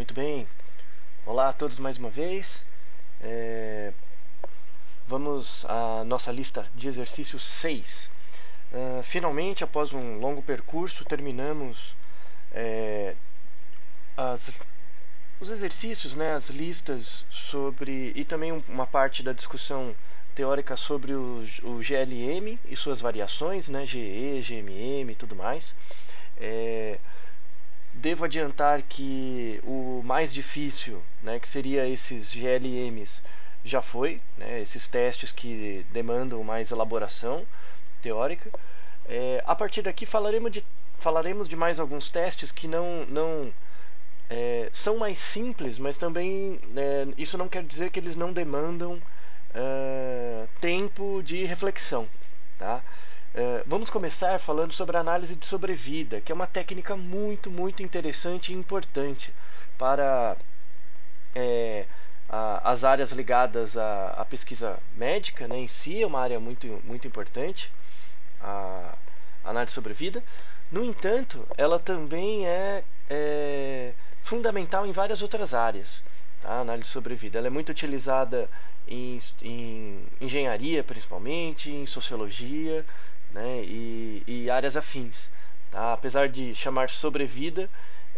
Muito bem. Olá a todos mais uma vez. Vamos à nossa lista de exercícios 6. Finalmente, após um longo percurso, terminamos os exercícios, né, as listas sobre, e também uma parte da discussão teórica sobre o GLM e suas variações, né, GE, GMM e tudo mais. Devo adiantar que o mais difícil, né, que seria esses GLMs, já foi, né, esses testes que demandam mais elaboração teórica. A partir daqui falaremos de mais alguns testes que não são mais simples, mas também isso não quer dizer que eles não demandam tempo de reflexão, tá? Vamos começar falando sobre a análise de sobrevida, que é uma técnica muito interessante e importante para as áreas ligadas à pesquisa médica, né, em si, é uma área muito importante, a análise de sobrevida. No entanto, ela também é fundamental em várias outras áreas, tá? A análise de sobrevida ela é muito utilizada em engenharia, principalmente, em sociologia, né, e áreas afins, tá? Apesar de chamar sobrevida,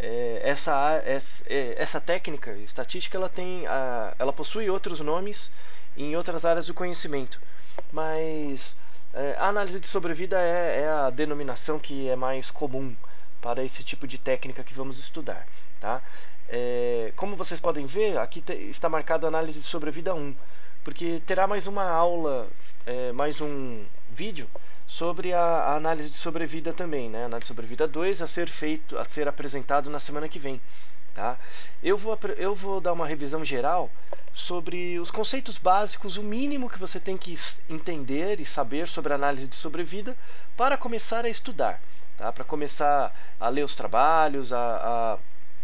essa técnica estatística ela possui outros nomes em outras áreas do conhecimento, mas a análise de sobrevida é a denominação que é mais comum para esse tipo de técnica que vamos estudar, tá? Como vocês podem ver, aqui está marcado a análise de sobrevida 1, porque terá mais uma aula, mais um vídeo sobre a análise de sobrevida também, né? Análise de sobrevida 2 a ser apresentado na semana que vem, tá? Eu vou dar uma revisão geral sobre os conceitos básicos, o mínimo que você tem que entender e saber sobre a análise de sobrevida para começar a estudar, tá? Para começar a ler os trabalhos, a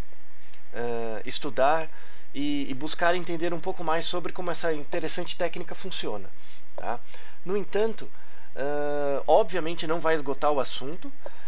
estudar e buscar entender um pouco mais sobre como essa interessante técnica funciona, tá? No entanto, obviamente não vai esgotar o assunto.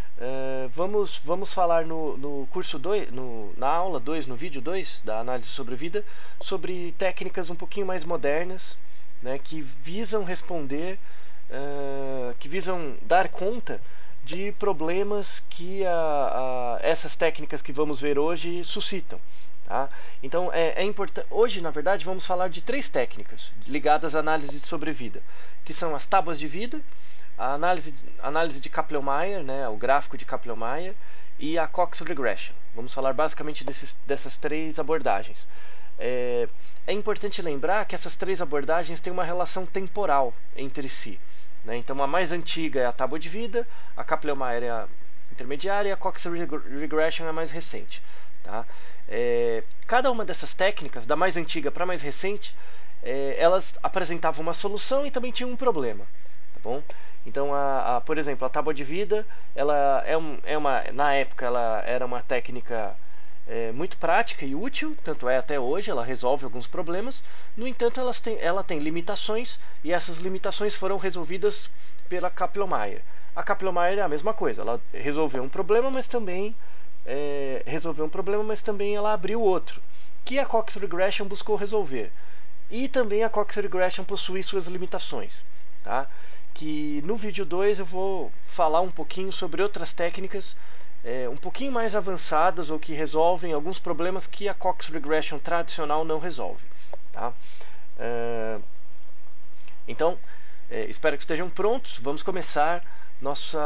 Vamos falar no curso 2, na aula 2, no vídeo 2 da análise de sobrevida, sobre técnicas um pouquinho mais modernas, né, que visam responder, que visam dar conta de problemas que essas técnicas que vamos ver hoje suscitam, tá? Então, importante. Hoje, na verdade, vamos falar de 3 técnicas ligadas à análise de sobrevida, que são as tábuas de vida, a análise de Kaplan-Meier, né, o gráfico de Kaplan-Meier, e a Cox Regression. Vamos falar basicamente dessas 3 abordagens. É importante lembrar que essas 3 abordagens têm uma relação temporal entre si, né? Então, a mais antiga é a tábua de vida, a Kaplan-Meier é a intermediária e a Cox Regression é a mais recente, tá? Cada uma dessas técnicas, da mais antiga para a mais recente, elas apresentavam uma solução e também tinham um problema, tá bom? Então, por exemplo, a tábua de vida, ela na época ela era uma técnica muito prática e útil, tanto é até hoje, ela resolve alguns problemas. No entanto, ela tem limitações, e essas limitações foram resolvidas pela Kaplan-Meier. A Kaplan-Meier é a mesma coisa, ela resolveu um problema, mas também ela abriu outro, que a Cox Regression buscou resolver. E também a Cox Regression possui suas limitações, tá? Que no vídeo 2 eu vou falar um pouquinho sobre outras técnicas um pouquinho mais avançadas ou que resolvem alguns problemas que a Cox Regression tradicional não resolve, tá? Então, espero que estejam prontos. Vamos começar nosso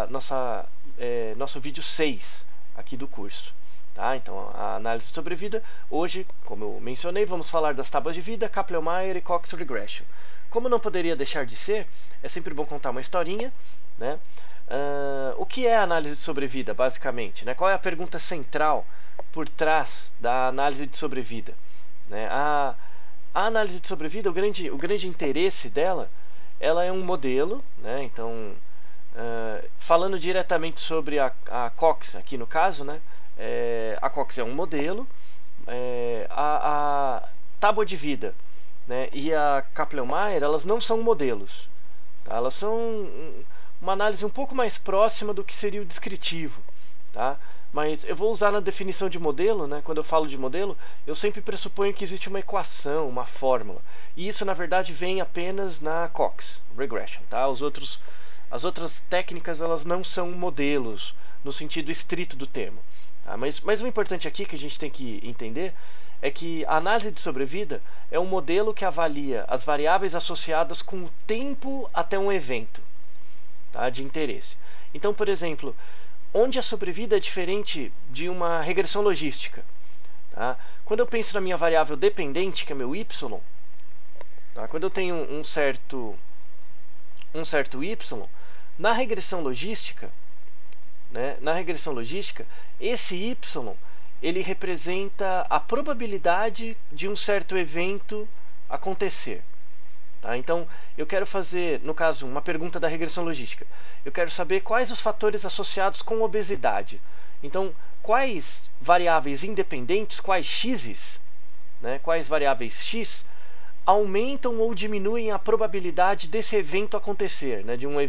vídeo 6 aqui do curso, tá? Então, a análise de sobrevida. Hoje, como eu mencionei, vamos falar das tábuas de vida, Kaplan-Meier e Cox Regression. Como não poderia deixar de ser, é sempre bom contar uma historinha, né? O que é a análise de sobrevida, basicamente, né? Qual é a pergunta central por trás da análise de sobrevida, né? A análise de sobrevida, o grande interesse dela, ela é um modelo, né? Então, falando diretamente sobre a Cox, aqui no caso, né? A Cox é um modelo, a tábua de vida, né, e a Kaplan-Meier, elas não são modelos, tá? Elas são uma análise um pouco mais próxima do que seria o descritivo, tá? mas eu vou usar na definição de modelo, né? Quando eu falo de modelo, eu sempre pressuponho que existe uma equação, uma fórmula. E isso, na verdade, vem apenas na Cox Regression. Tá? As outras técnicas elas não são modelos no sentido estrito do termo. Tá? Mas o importante aqui que a gente tem que entender é que a análise de sobrevida é um modelo que avalia as variáveis associadas com o tempo até um evento, tá, de interesse. Então, por exemplo, onde a sobrevida é diferente de uma regressão logística. Tá? Quando eu penso na minha variável dependente, que é meu y, tá? Quando eu tenho um certo y, na regressão logística, né, esse y ele representa a probabilidade de um certo evento acontecer. Tá? Então, eu quero fazer, no caso, uma pergunta da regressão logística. Eu quero saber quais os fatores associados com obesidade. Então, quais variáveis independentes, quais x's, né, quais variáveis x, aumentam ou diminuem a probabilidade desse evento acontecer, né, de um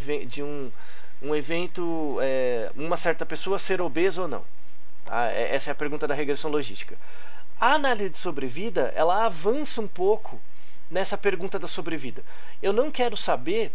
evento, uma certa pessoa ser obesa ou não. Tá? Essa é a pergunta da regressão logística. A análise de sobrevida, ela avança um pouco nessa pergunta da sobrevida. Eu não quero saber,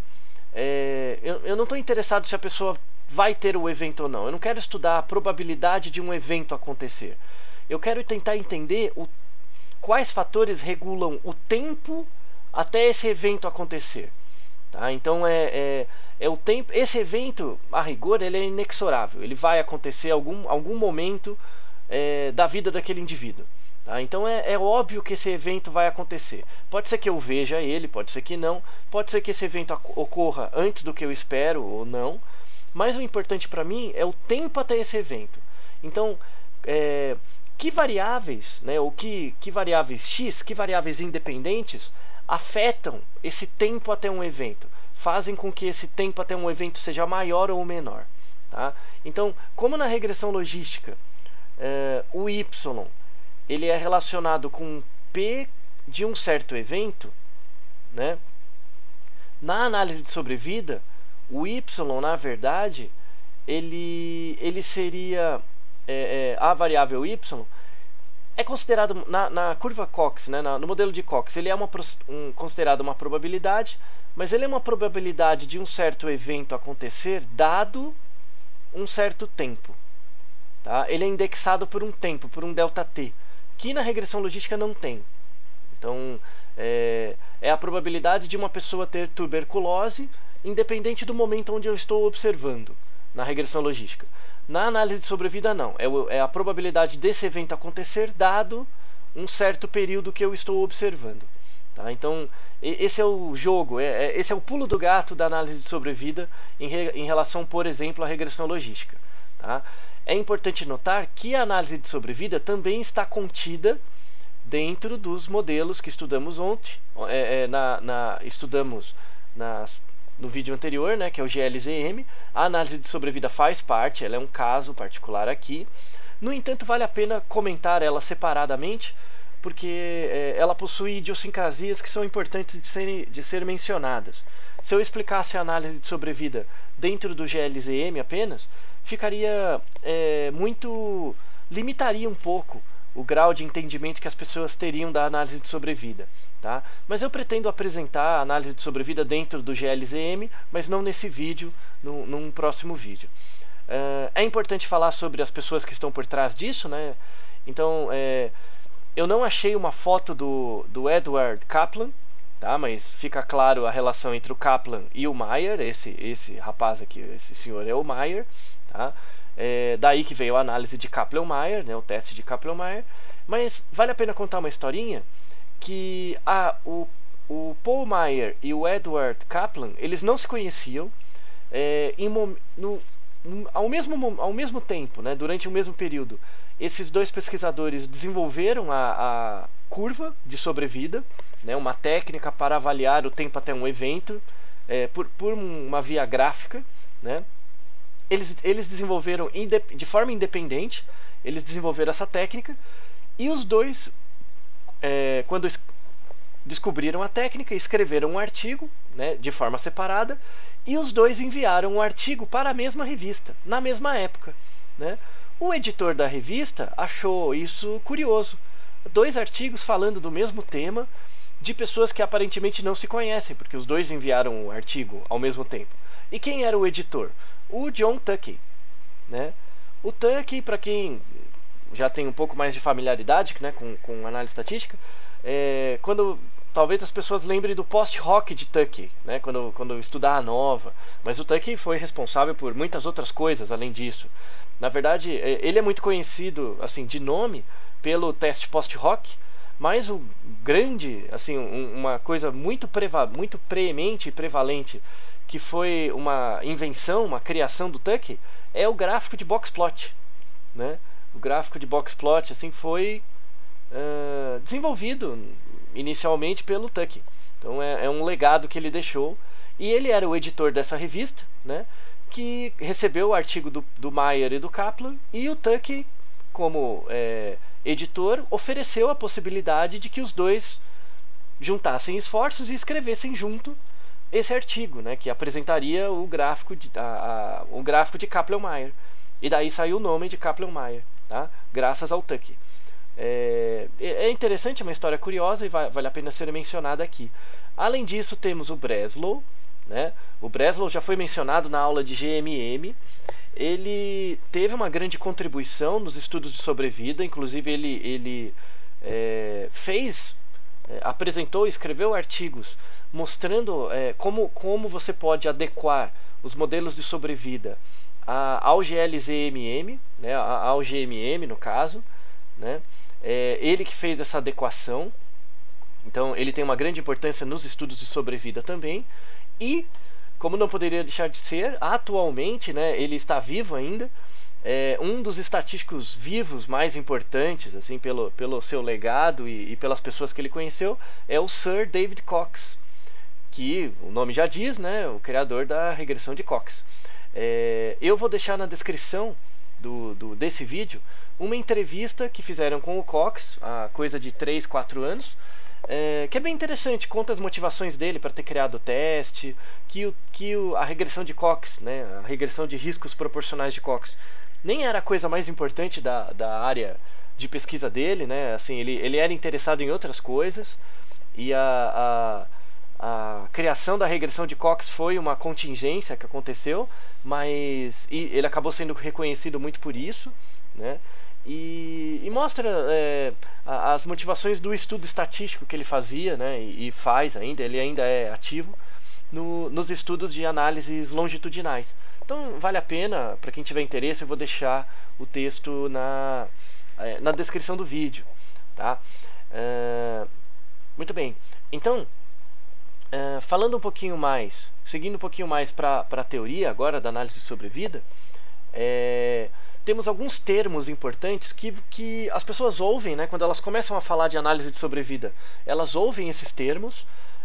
eu não estou interessado se a pessoa vai ter o evento ou não. Eu não quero estudar a probabilidade de um evento acontecer. Eu quero tentar entender quais fatores regulam o tempo até esse evento acontecer. Tá? Então, o tempo. Esse evento, a rigor, ele é inexorável. Ele vai acontecer em algum momento da vida daquele indivíduo. Tá? Então, é óbvio que esse evento vai acontecer. Pode ser que eu veja ele, pode ser que não. Pode ser que esse evento ocorra antes do que eu espero ou não. Mas o importante para mim é o tempo até esse evento. Então, que variáveis, né, ou que variáveis x, que variáveis independentes afetam esse tempo até um evento, fazem com que esse tempo até um evento seja maior ou menor. Tá? Então, como na regressão logística, o y ele é relacionado com p de um certo evento, né? Na análise de sobrevida, o y, na verdade, ele seria a variável y é considerado na curva Cox, né, no modelo de Cox, ele é considerado uma probabilidade, mas ele é uma probabilidade de um certo evento acontecer dado um certo tempo. Tá? Ele é indexado por um tempo, por um ΔT, que na regressão logística não tem. Então, é a probabilidade de uma pessoa ter tuberculose independente do momento onde eu estou observando na regressão logística. Na análise de sobrevida, não. É a probabilidade desse evento acontecer dado um certo período que eu estou observando. Tá? Então, esse é o jogo, esse é o pulo do gato da análise de sobrevida em relação, por exemplo, à regressão logística. Tá? É importante notar que a análise de sobrevida também está contida dentro dos modelos que estudamos ontem, estudamos no vídeo anterior, né, que é o GLZM. A análise de sobrevida faz parte, ela é um caso particular aqui. No entanto, vale a pena comentar ela separadamente, porque ela possui idiosincrasias que são importantes de ser mencionadas. Se eu explicasse a análise de sobrevida dentro do GLZM apenas, limitaria um pouco o grau de entendimento que as pessoas teriam da análise de sobrevida. Tá? Mas eu pretendo apresentar a análise de sobrevida dentro do GLZM, mas não nesse vídeo, num próximo vídeo. É importante falar sobre as pessoas que estão por trás disso, né? Então, eu não achei uma foto do Edward Kaplan, tá? Mas fica claro a relação entre o Kaplan e o Meyer. Esse rapaz aqui, esse senhor é o Meyer. Tá? Daí que veio a análise de Kaplan-Meier, né? O teste de Kaplan-Meier. Mas vale a pena contar uma historinha que o Paul Meyer e o Edward Kaplan, eles não se conheciam ao mesmo tempo, né, durante o mesmo período. Esses dois pesquisadores desenvolveram a curva de sobrevida, né, uma técnica para avaliar o tempo até um evento por uma via gráfica. Né. Eles desenvolveram de forma independente, eles desenvolveram essa técnica, e os dois, quando descobriram a técnica, escreveram um artigo, né, de forma separada, e os dois enviaram um artigo para a mesma revista, na mesma época. Né? O editor da revista achou isso curioso. 2 artigos falando do mesmo tema, de pessoas que aparentemente não se conhecem, porque os dois enviaram o artigo ao mesmo tempo. E quem era o editor? O John Tukey, né? O Tukey, para quem já tem um pouco mais de familiaridade, né, com análise estatística, quando talvez as pessoas lembrem do post-hoc de Tukey, né, quando estudar a nova, mas o Tukey foi responsável por muitas outras coisas além disso. Na verdade, ele é muito conhecido assim de nome pelo teste post-hoc, mas o grande, assim, uma coisa muito preemente e prevalente, que foi uma invenção, uma criação do Tukey, é o gráfico de boxplot, né? O gráfico de boxplot assim, foi desenvolvido inicialmente pelo Tukey. Então é um legado que ele deixou. E ele era o editor dessa revista, né, que recebeu o artigo do Meyer e do Kaplan, e o Tukey, como editor, ofereceu a possibilidade de que os dois juntassem esforços e escrevessem junto esse artigo, né, que apresentaria o gráfico de Kaplan-Meier. E daí saiu o nome de Kaplan-Meier, tá? Graças ao Tukey. É interessante, é uma história curiosa e vale a pena ser mencionada aqui. Além disso, temos o Breslow, né? O Breslow já foi mencionado na aula de GMM. Ele teve uma grande contribuição nos estudos de sobrevida, inclusive ele apresentou e escreveu artigos mostrando como você pode adequar os modelos de sobrevida ao GLZMM, né, ao GMM no caso, né? Ele que fez essa adequação, então ele tem uma grande importância nos estudos de sobrevida também. E, como não poderia deixar de ser, atualmente, né, ele está vivo ainda. Um dos estatísticos vivos mais importantes, assim, pelo seu legado e pelas pessoas que ele conheceu, é o Sir David Cox, que o nome já diz, né, o criador da regressão de Cox. Eu vou deixar na descrição desse vídeo uma entrevista que fizeram com o Cox há coisa de 3, 4 anos, que é bem interessante, conta as motivações dele para ter criado o teste, a regressão de Cox, né, a regressão de riscos proporcionais de Cox, nem era a coisa mais importante da área de pesquisa dele, né? Assim, ele era interessado em outras coisas, e a criação da regressão de Cox foi uma contingência que aconteceu, mas ele acabou sendo reconhecido muito por isso, né? E mostra as motivações do estudo estatístico que ele fazia, né, e faz ainda, ele ainda é ativo nos estudos de análises longitudinais. Então vale a pena, para quem tiver interesse, eu vou deixar o texto na descrição do vídeo, tá? Muito bem, então falando um pouquinho mais, seguindo um pouquinho mais para a teoria agora da análise de sobrevida, temos alguns termos importantes que as pessoas ouvem, né, quando elas começam a falar de análise de sobrevida. Elas ouvem esses termos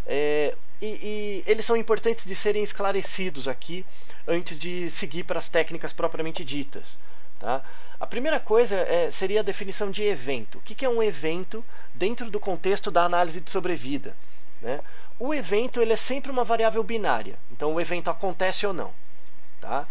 e eles são importantes de serem esclarecidos aqui antes de seguir para as técnicas propriamente ditas, tá? A primeira coisa seria a definição de evento. O que é um evento dentro do contexto da análise de sobrevida, né? O evento ele é sempre uma variável binária, então o evento acontece ou não, tá?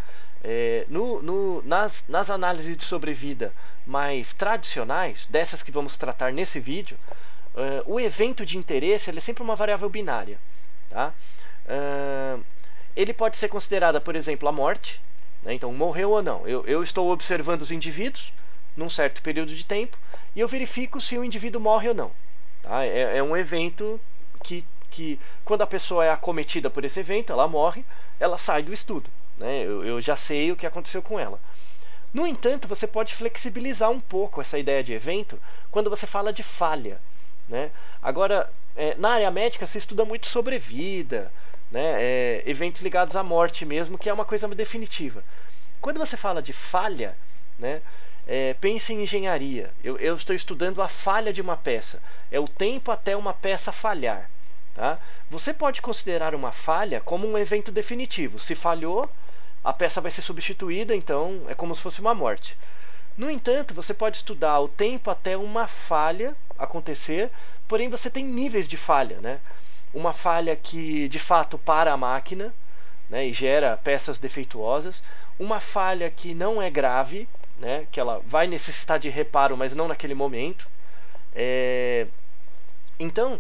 Nas análises de sobrevida mais tradicionais, dessas que vamos tratar nesse vídeo, o evento de interesse ele é sempre uma variável binária, tá? Ele pode ser considerada, por exemplo, a morte, né? Então, morreu ou não. Eu estou observando os indivíduos num certo período de tempo e eu verifico se o indivíduo morre ou não, tá? É um evento que quando a pessoa é acometida por esse evento, ela morre, ela sai do estudo, né? Eu já sei o que aconteceu com ela. No entanto, você pode flexibilizar um pouco essa ideia de evento quando você fala de falha, né? Agora, na área médica se estuda muito sobrevida, né? Eventos ligados à morte mesmo, que é uma coisa definitiva. Quando você fala de falha, né, pense em engenharia. Eu estou estudando a falha de uma peça. É o tempo até uma peça falhar, tá? Você pode considerar uma falha como um evento definitivo. Se falhou, a peça vai ser substituída, então é como se fosse uma morte. No entanto, você pode estudar o tempo até uma falha acontecer, porém você tem níveis de falha, né? Uma falha que de fato para a máquina, né, e gera peças defeituosas, uma falha que não é grave, né, que ela vai necessitar de reparo, mas não naquele momento. Então,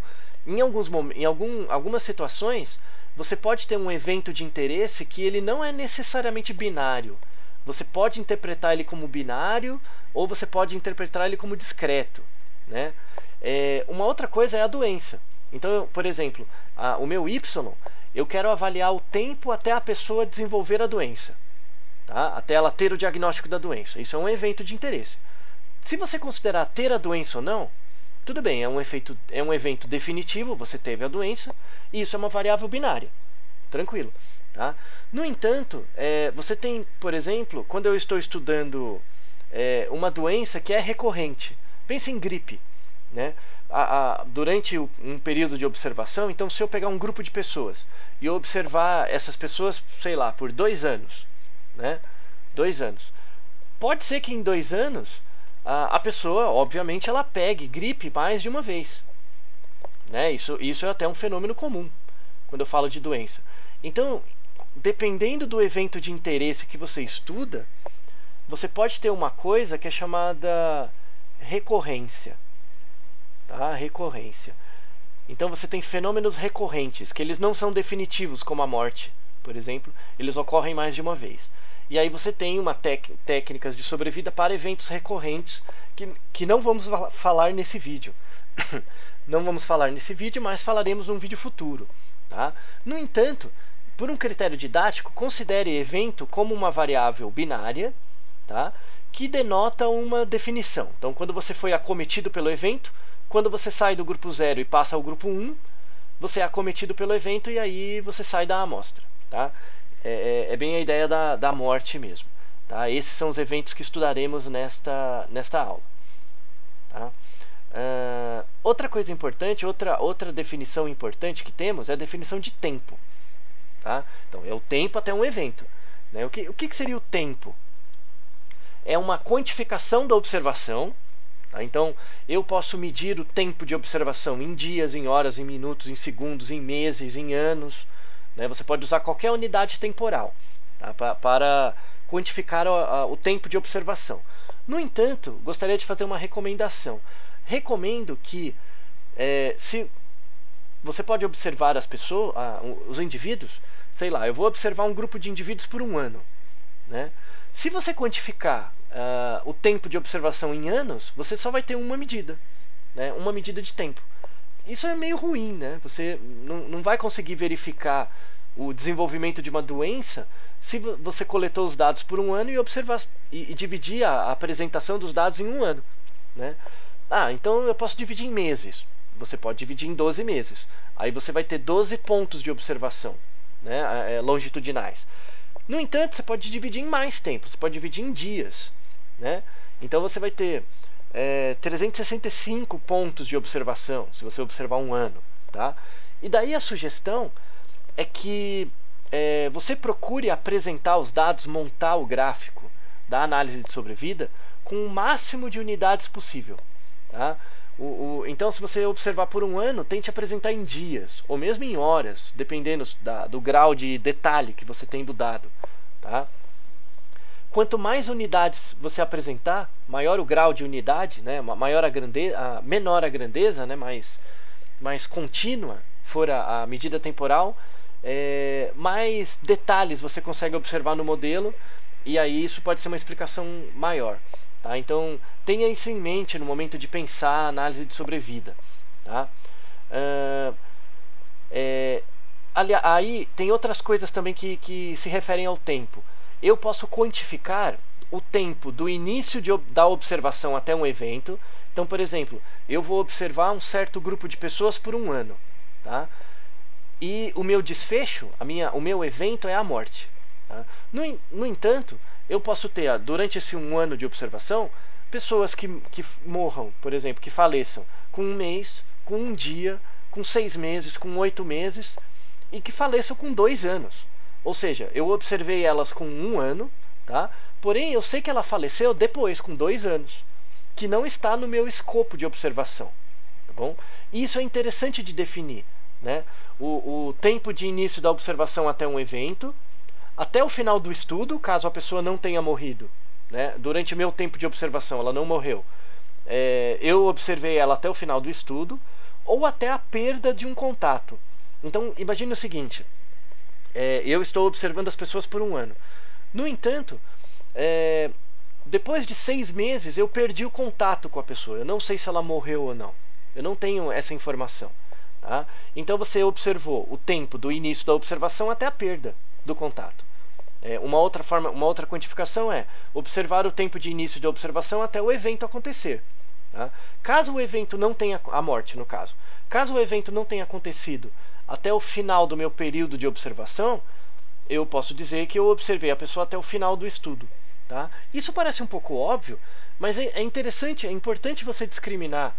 algumas situações, você pode ter um evento de interesse que ele não é necessariamente binário. Você pode interpretar ele como binário ou você pode interpretar ele como discreto, né? Uma outra coisa é a doença. Então, por exemplo, o meu y, eu quero avaliar o tempo até a pessoa desenvolver a doença, tá? Até ela ter o diagnóstico da doença. Isso é um evento de interesse. Se você considerar ter a doença ou não, tudo bem, é um evento definitivo, você teve a doença, e isso é uma variável binária. Tranquilo. Tá? No entanto, você tem, por exemplo, quando eu estou estudando uma doença que é recorrente. Pense em gripe. Né? Durante um período de observação, então se eu pegar um grupo de pessoas e eu observar essas pessoas, sei lá, por 2 anos, né? 2 anos. Pode ser que em 2 anos a pessoa, obviamente, ela pegue gripe mais de uma vez. Né? Isso é até um fenômeno comum quando eu falo de doença. Então, dependendo do evento de interesse que você estuda, você pode ter uma coisa que é chamada recorrência. Tá? Recorrência. Então você tem fenômenos recorrentes, que eles não são definitivos, como a morte, por exemplo, eles ocorrem mais de uma vez. E aí você tem técnicas de sobrevida para eventos recorrentes que não vamos falar nesse vídeo. Não vamos falar nesse vídeo, mas falaremos num vídeo futuro. Tá? No entanto, por um critério didático, considere evento como uma variável binária, tá? Que denota uma definição. Então, quando você foi acometido pelo evento, quando você sai do grupo 0 e passa ao grupo 1, você é acometido pelo evento e aí você sai da amostra. Tá? É bem a ideia da morte mesmo. Tá? Esses são os eventos que estudaremos nesta aula. Tá? Outra coisa importante, outra definição importante que temos é a definição de tempo. Tá? Então, é o tempo até um evento. Né? O que seria o tempo? É uma quantificação da observação. Tá? Então, eu posso medir o tempo de observação em dias, em horas, em minutos, em segundos, em meses, em anos. Né? Você pode usar qualquer unidade temporal, tá? para quantificar o tempo de observação. No entanto, gostaria de fazer uma recomendação. Recomendo que, se você pode observar as pessoas, os indivíduos, sei lá, eu vou observar um grupo de indivíduos por 1 ano. Né? Se você quantificar o tempo de observação em anos, você só vai ter uma medida, né? Uma medida de tempo. Isso é meio ruim, né? Você não vai conseguir verificar o desenvolvimento de uma doença se você coletou os dados por 1 ano e observar e dividir a apresentação dos dados em 1 ano. Né? Então eu posso dividir em meses. Você pode dividir em 12 meses. Aí você vai ter 12 pontos de observação, né? Longitudinais. No entanto, você pode dividir em mais tempo. Você pode dividir em dias. Né? Então você vai ter 365 pontos de observação, se você observar 1 ano. Tá? E daí a sugestão é que você procure apresentar os dados, montar o gráfico da análise de sobrevida com o máximo de unidades possível. Tá? Então, se você observar por 1 ano, tente apresentar em dias, ou mesmo em horas, dependendo do grau de detalhe que você tem do dado. Tá? Quanto mais unidades você apresentar, maior o grau de unidade, né, menor a grandeza, né, mais contínua for a medida temporal, mais detalhes você consegue observar no modelo, e aí isso pode ser uma explicação maior. Tá? Então, tenha isso em mente no momento de pensar a análise de sobrevida. Tá? Aí tem outras coisas também que se referem ao tempo. Eu posso quantificar o tempo do início da observação até um evento. Então, por exemplo, eu vou observar um certo grupo de pessoas por 1 ano. Tá? E o meu desfecho, o meu evento é a morte. Tá? No entanto, eu posso ter, durante esse 1 ano de observação, pessoas que morram, por exemplo, que faleçam com 1 mês, com 1 dia, com 6 meses, com 8 meses, e que faleçam com 2 anos. Ou seja, eu observei elas com 1 ano, tá? Porém, eu sei que ela faleceu depois, com 2 anos, que não está no meu escopo de observação. Tá bom? E isso é interessante de definir. Né? O tempo de início da observação até um evento, até o final do estudo, caso a pessoa não tenha morrido, né, durante o meu tempo de observação, ela não morreu, eu observei ela até o final do estudo, ou até a perda de um contato. Então, imagine o seguinte, eu estou observando as pessoas por um ano. No entanto, depois de 6 meses, eu perdi o contato com a pessoa. Eu não sei se ela morreu ou não. Eu não tenho essa informação. Tá? Então, você observou o tempo do início da observação até a perda do contato. Uma outra quantificação é observar o tempo de início de observação até o evento acontecer. Tá? Caso o evento não tenha, a morte no caso, caso o evento não tenha acontecido até o final do meu período de observação, eu posso dizer que eu observei a pessoa até o final do estudo. Tá? Isso parece um pouco óbvio, mas é interessante, é importante você discriminar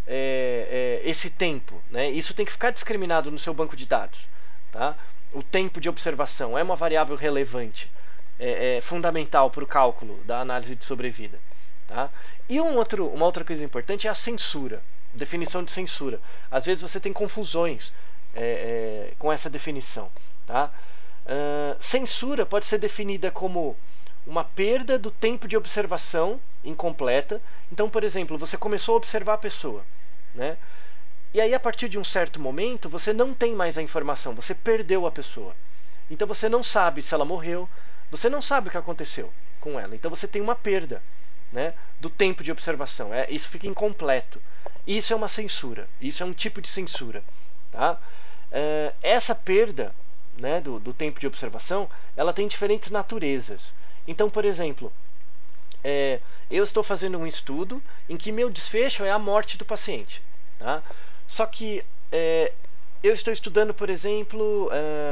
esse tempo. Né? Isso tem que ficar discriminado no seu banco de dados. Tá? O tempo de observação é uma variável relevante, é fundamental para o cálculo da análise de sobrevida. Tá? E uma outra coisa importante é a censura, definição de censura. Às vezes você tem confusões com essa definição. Tá? Censura pode ser definida como uma perda do tempo de observação incompleta. Então, por exemplo, você começou a observar a pessoa, né? E aí, a partir de um certo momento, você não tem mais a informação, você perdeu a pessoa. Então, você não sabe se ela morreu, você não sabe o que aconteceu com ela. Então, você tem uma perda, né, do tempo de observação. Isso fica incompleto. Isso é uma censura, isso é um tipo de censura. Tá? Essa perda, né, do tempo de observação, ela tem diferentes naturezas. Então, por exemplo, eu estou fazendo um estudo em que meu desfecho é a morte do paciente. Tá? Só que eu estou estudando, por exemplo,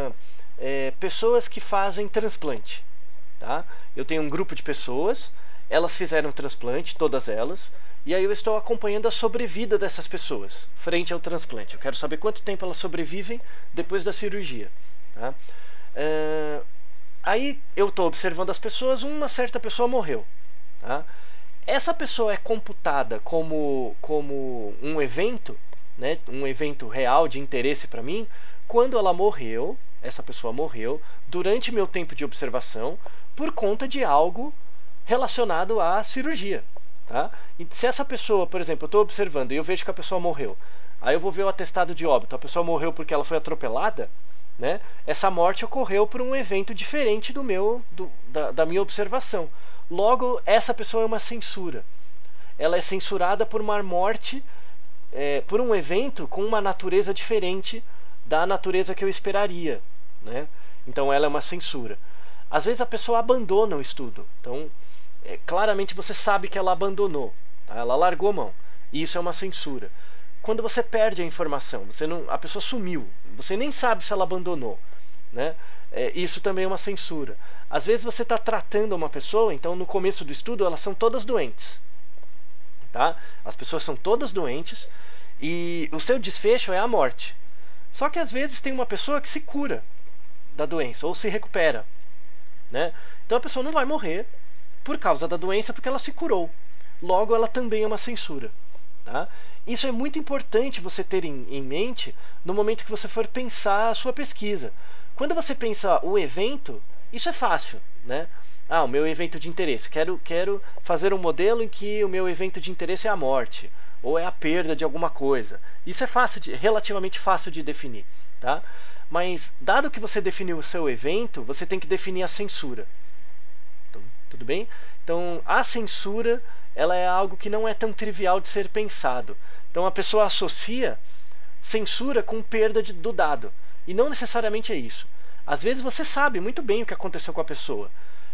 pessoas que fazem transplante. Tá? Eu tenho um grupo de pessoas, elas fizeram transplante, todas elas, e aí eu estou acompanhando a sobrevida dessas pessoas frente ao transplante. Eu quero saber quanto tempo elas sobrevivem depois da cirurgia. Tá? Aí eu estou observando as pessoas, uma certa pessoa morreu. Tá? Essa pessoa é computada como um evento, né, um evento real de interesse para mim, quando ela morreu, essa pessoa morreu, durante meu tempo de observação, por conta de algo relacionado à cirurgia. Tá? E se essa pessoa, por exemplo, eu estou observando e eu vejo que a pessoa morreu, aí eu vou ver o atestado de óbito, a pessoa morreu porque ela foi atropelada, né? Essa morte ocorreu por um evento diferente da minha observação. Logo, essa pessoa é uma censura. Ela é censurada por uma morte, por um evento com uma natureza diferente da natureza que eu esperaria. Né? Então, ela é uma censura. Às vezes, a pessoa abandona o estudo. Então, claramente você sabe que ela abandonou. Tá? Ela largou a mão. E isso é uma censura. Quando você perde a informação, a pessoa sumiu. Você nem sabe se ela abandonou. Né? Isso também é uma censura. Às vezes você está tratando uma pessoa, então no começo do estudo elas são todas doentes. Tá? As pessoas são todas doentes e o seu desfecho é a morte. Só que às vezes tem uma pessoa que se cura da doença ou se recupera. Né? Então a pessoa não vai morrer por causa da doença porque ela se curou. Logo, ela também é uma censura. Tá? Isso é muito importante você ter em mente no momento que você for pensar a sua pesquisa. Quando você pensa o evento, isso é fácil, né? O meu evento de interesse. Quero fazer um modelo em que o meu evento de interesse é a morte ou é a perda de alguma coisa. Isso é relativamente fácil de definir, tá? Mas dado que você definiu o seu evento, você tem que definir a censura. Tudo bem? Então, a censura, ela é algo que não é tão trivial de ser pensado. Então, a pessoa associa censura com perda do dado. E não necessariamente é isso. Às vezes você sabe muito bem o que aconteceu com a pessoa.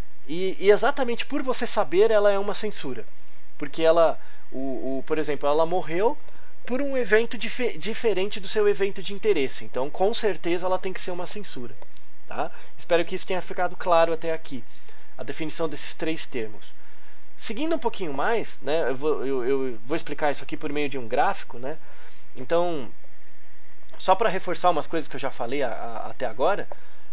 E exatamente por você saber, ela é uma censura. Porque ela, por exemplo, ela morreu por um evento diferente do seu evento de interesse. Então, com certeza, ela tem que ser uma censura. Tá? Espero que isso tenha ficado claro até aqui. A definição desses 3 termos. Seguindo um pouquinho mais, né, eu vou explicar isso aqui por meio de um gráfico. Né? Então, só para reforçar umas coisas que eu já falei até agora,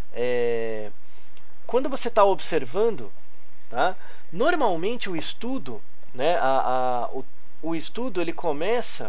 quando você está observando, tá, normalmente o estudo, né, o estudo ele começa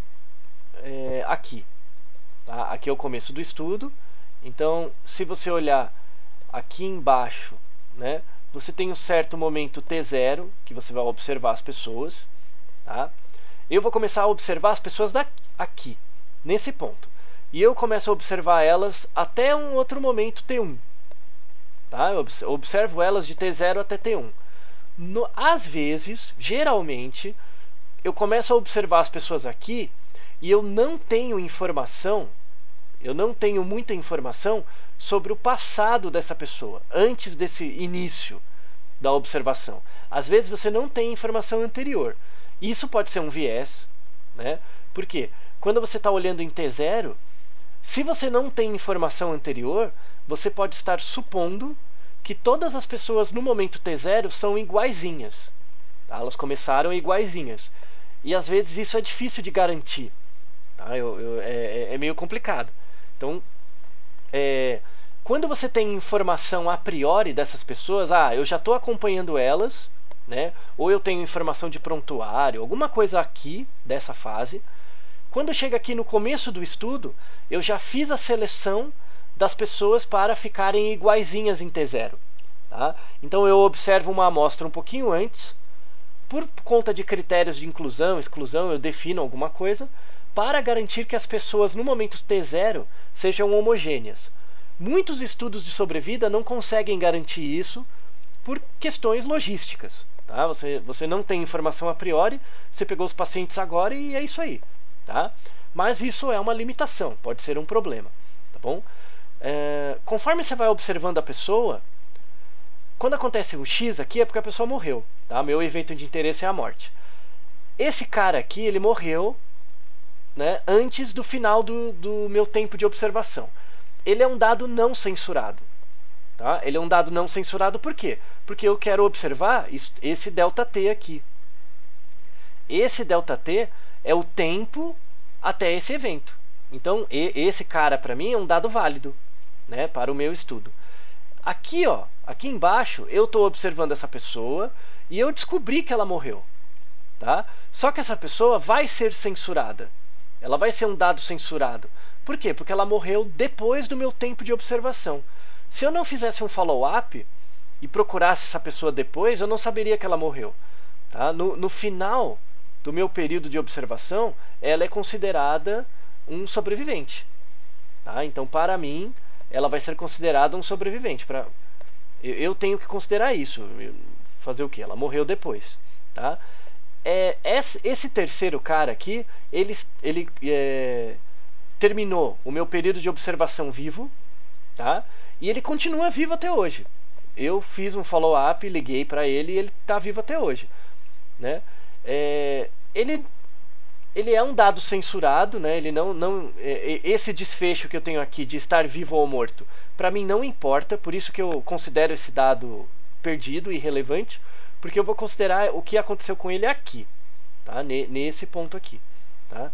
aqui. Tá? Aqui é o começo do estudo. Então, se você olhar aqui embaixo, né, você tem um certo momento T0, que você vai observar as pessoas. Tá? Eu vou começar a observar as pessoas aqui, nesse ponto. E eu começo a observar elas até um outro momento T1. Tá? Eu observo elas de T0 até T1. Às vezes, geralmente, eu começo a observar as pessoas aqui e eu não tenho informação, eu não tenho muita informação sobre o passado dessa pessoa, antes desse início da observação. Às vezes você não tem informação anterior. Isso pode ser um viés, né? Por quê? Quando você está olhando em T0, se você não tem informação anterior, você pode estar supondo que todas as pessoas no momento T0 são iguaizinhas. Tá? Elas começaram iguaizinhas. E às vezes isso é difícil de garantir. Tá? É meio complicado. Então, quando você tem informação a priori dessas pessoas, eu já estou acompanhando elas, né? Ou eu tenho informação de prontuário, alguma coisa aqui dessa fase. Quando chega aqui no começo do estudo, eu já fiz a seleção das pessoas para ficarem iguaizinhas em T0. Tá? Então eu observo uma amostra um pouquinho antes, por conta de critérios de inclusão, exclusão, eu defino alguma coisa, para garantir que as pessoas no momento T0 sejam homogêneas. Muitos estudos de sobrevida não conseguem garantir isso por questões logísticas. Tá? Você não tem informação a priori, você pegou os pacientes agora e é isso aí. Tá? Mas isso é uma limitação, pode ser um problema. Tá bom? Conforme você vai observando a pessoa, quando acontece o X aqui é porque a pessoa morreu. Tá? Meu evento de interesse é a morte. Esse cara aqui, ele morreu, né, antes do final do meu tempo de observação. Ele é um dado não censurado. Tá? Ele é um dado não censurado por quê? Porque eu quero observar esse ΔT aqui. Esse ΔT é o tempo até esse evento. Então, esse cara, para mim, é um dado válido, né, para o meu estudo. Aqui, ó, aqui embaixo, eu estou observando essa pessoa e eu descobri que ela morreu. Tá? Só que essa pessoa vai ser censurada. Ela vai ser um dado censurado. Por quê? Porque ela morreu depois do meu tempo de observação. Se eu não fizesse um follow-up e procurasse essa pessoa depois, eu não saberia que ela morreu. Tá? No final do meu período de observação, ela é considerada um sobrevivente. Tá? Então, para mim, ela vai ser considerada um sobrevivente. Eu tenho que considerar isso. Fazer o quê? Ela morreu depois. Tá? Esse terceiro cara aqui, ele terminou o meu período de observação vivo, tá? E ele continua vivo até hoje. Eu fiz um follow-up, liguei para ele e ele está vivo até hoje, né? Ele é um dado censurado, né? Ele esse desfecho que eu tenho aqui de estar vivo ou morto, para mim não importa, por isso que eu considero esse dado perdido e irrelevante, porque eu vou considerar o que aconteceu com ele aqui, tá? Nesse ponto aqui, tá?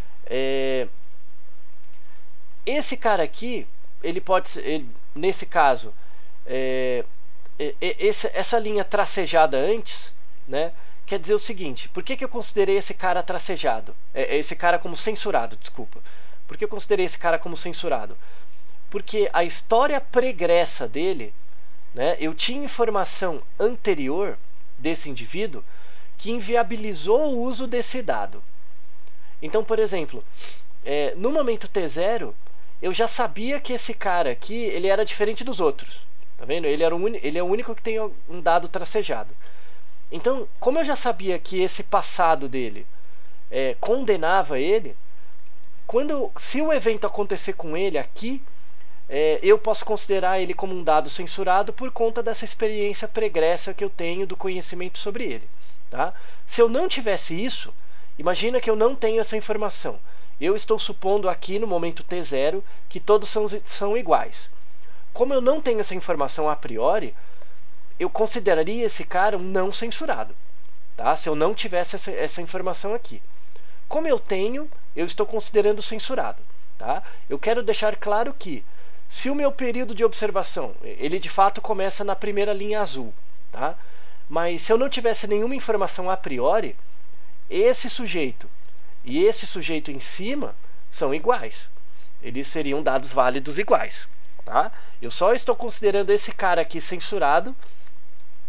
Esse cara aqui, ele pode ser, nesse caso, essa linha tracejada antes, né, quer dizer o seguinte: por que eu considerei esse cara tracejado? Esse cara como censurado, desculpa. Por que eu considerei esse cara como censurado? Porque a história pregressa dele, né, eu tinha informação anterior desse indivíduo que inviabilizou o uso desse dado. Então, por exemplo, no momento T0, eu já sabia que esse cara aqui, ele era diferente dos outros. Tá vendo? Ele é o único que tem um dado tracejado. Então, como eu já sabia que esse passado dele condenava ele, se o evento acontecer com ele aqui, eu posso considerar ele como um dado censurado por conta dessa experiência pregressa que eu tenho do conhecimento sobre ele. Tá? Se eu não tivesse isso, imagina que eu não tenho essa informação. Eu estou supondo aqui no momento T0 que todos são iguais. Como eu não tenho essa informação a priori, eu consideraria esse cara um não censurado, tá? Se eu não tivesse essa informação aqui. Como eu tenho, eu estou considerando censurado. Tá? Eu quero deixar claro que, se o meu período de observação, ele de fato começa na primeira linha azul, tá? Mas se eu não tivesse nenhuma informação a priori, esse sujeito e esse sujeito em cima são iguais. Eles seriam dados válidos iguais. Tá? Eu só estou considerando esse cara aqui censurado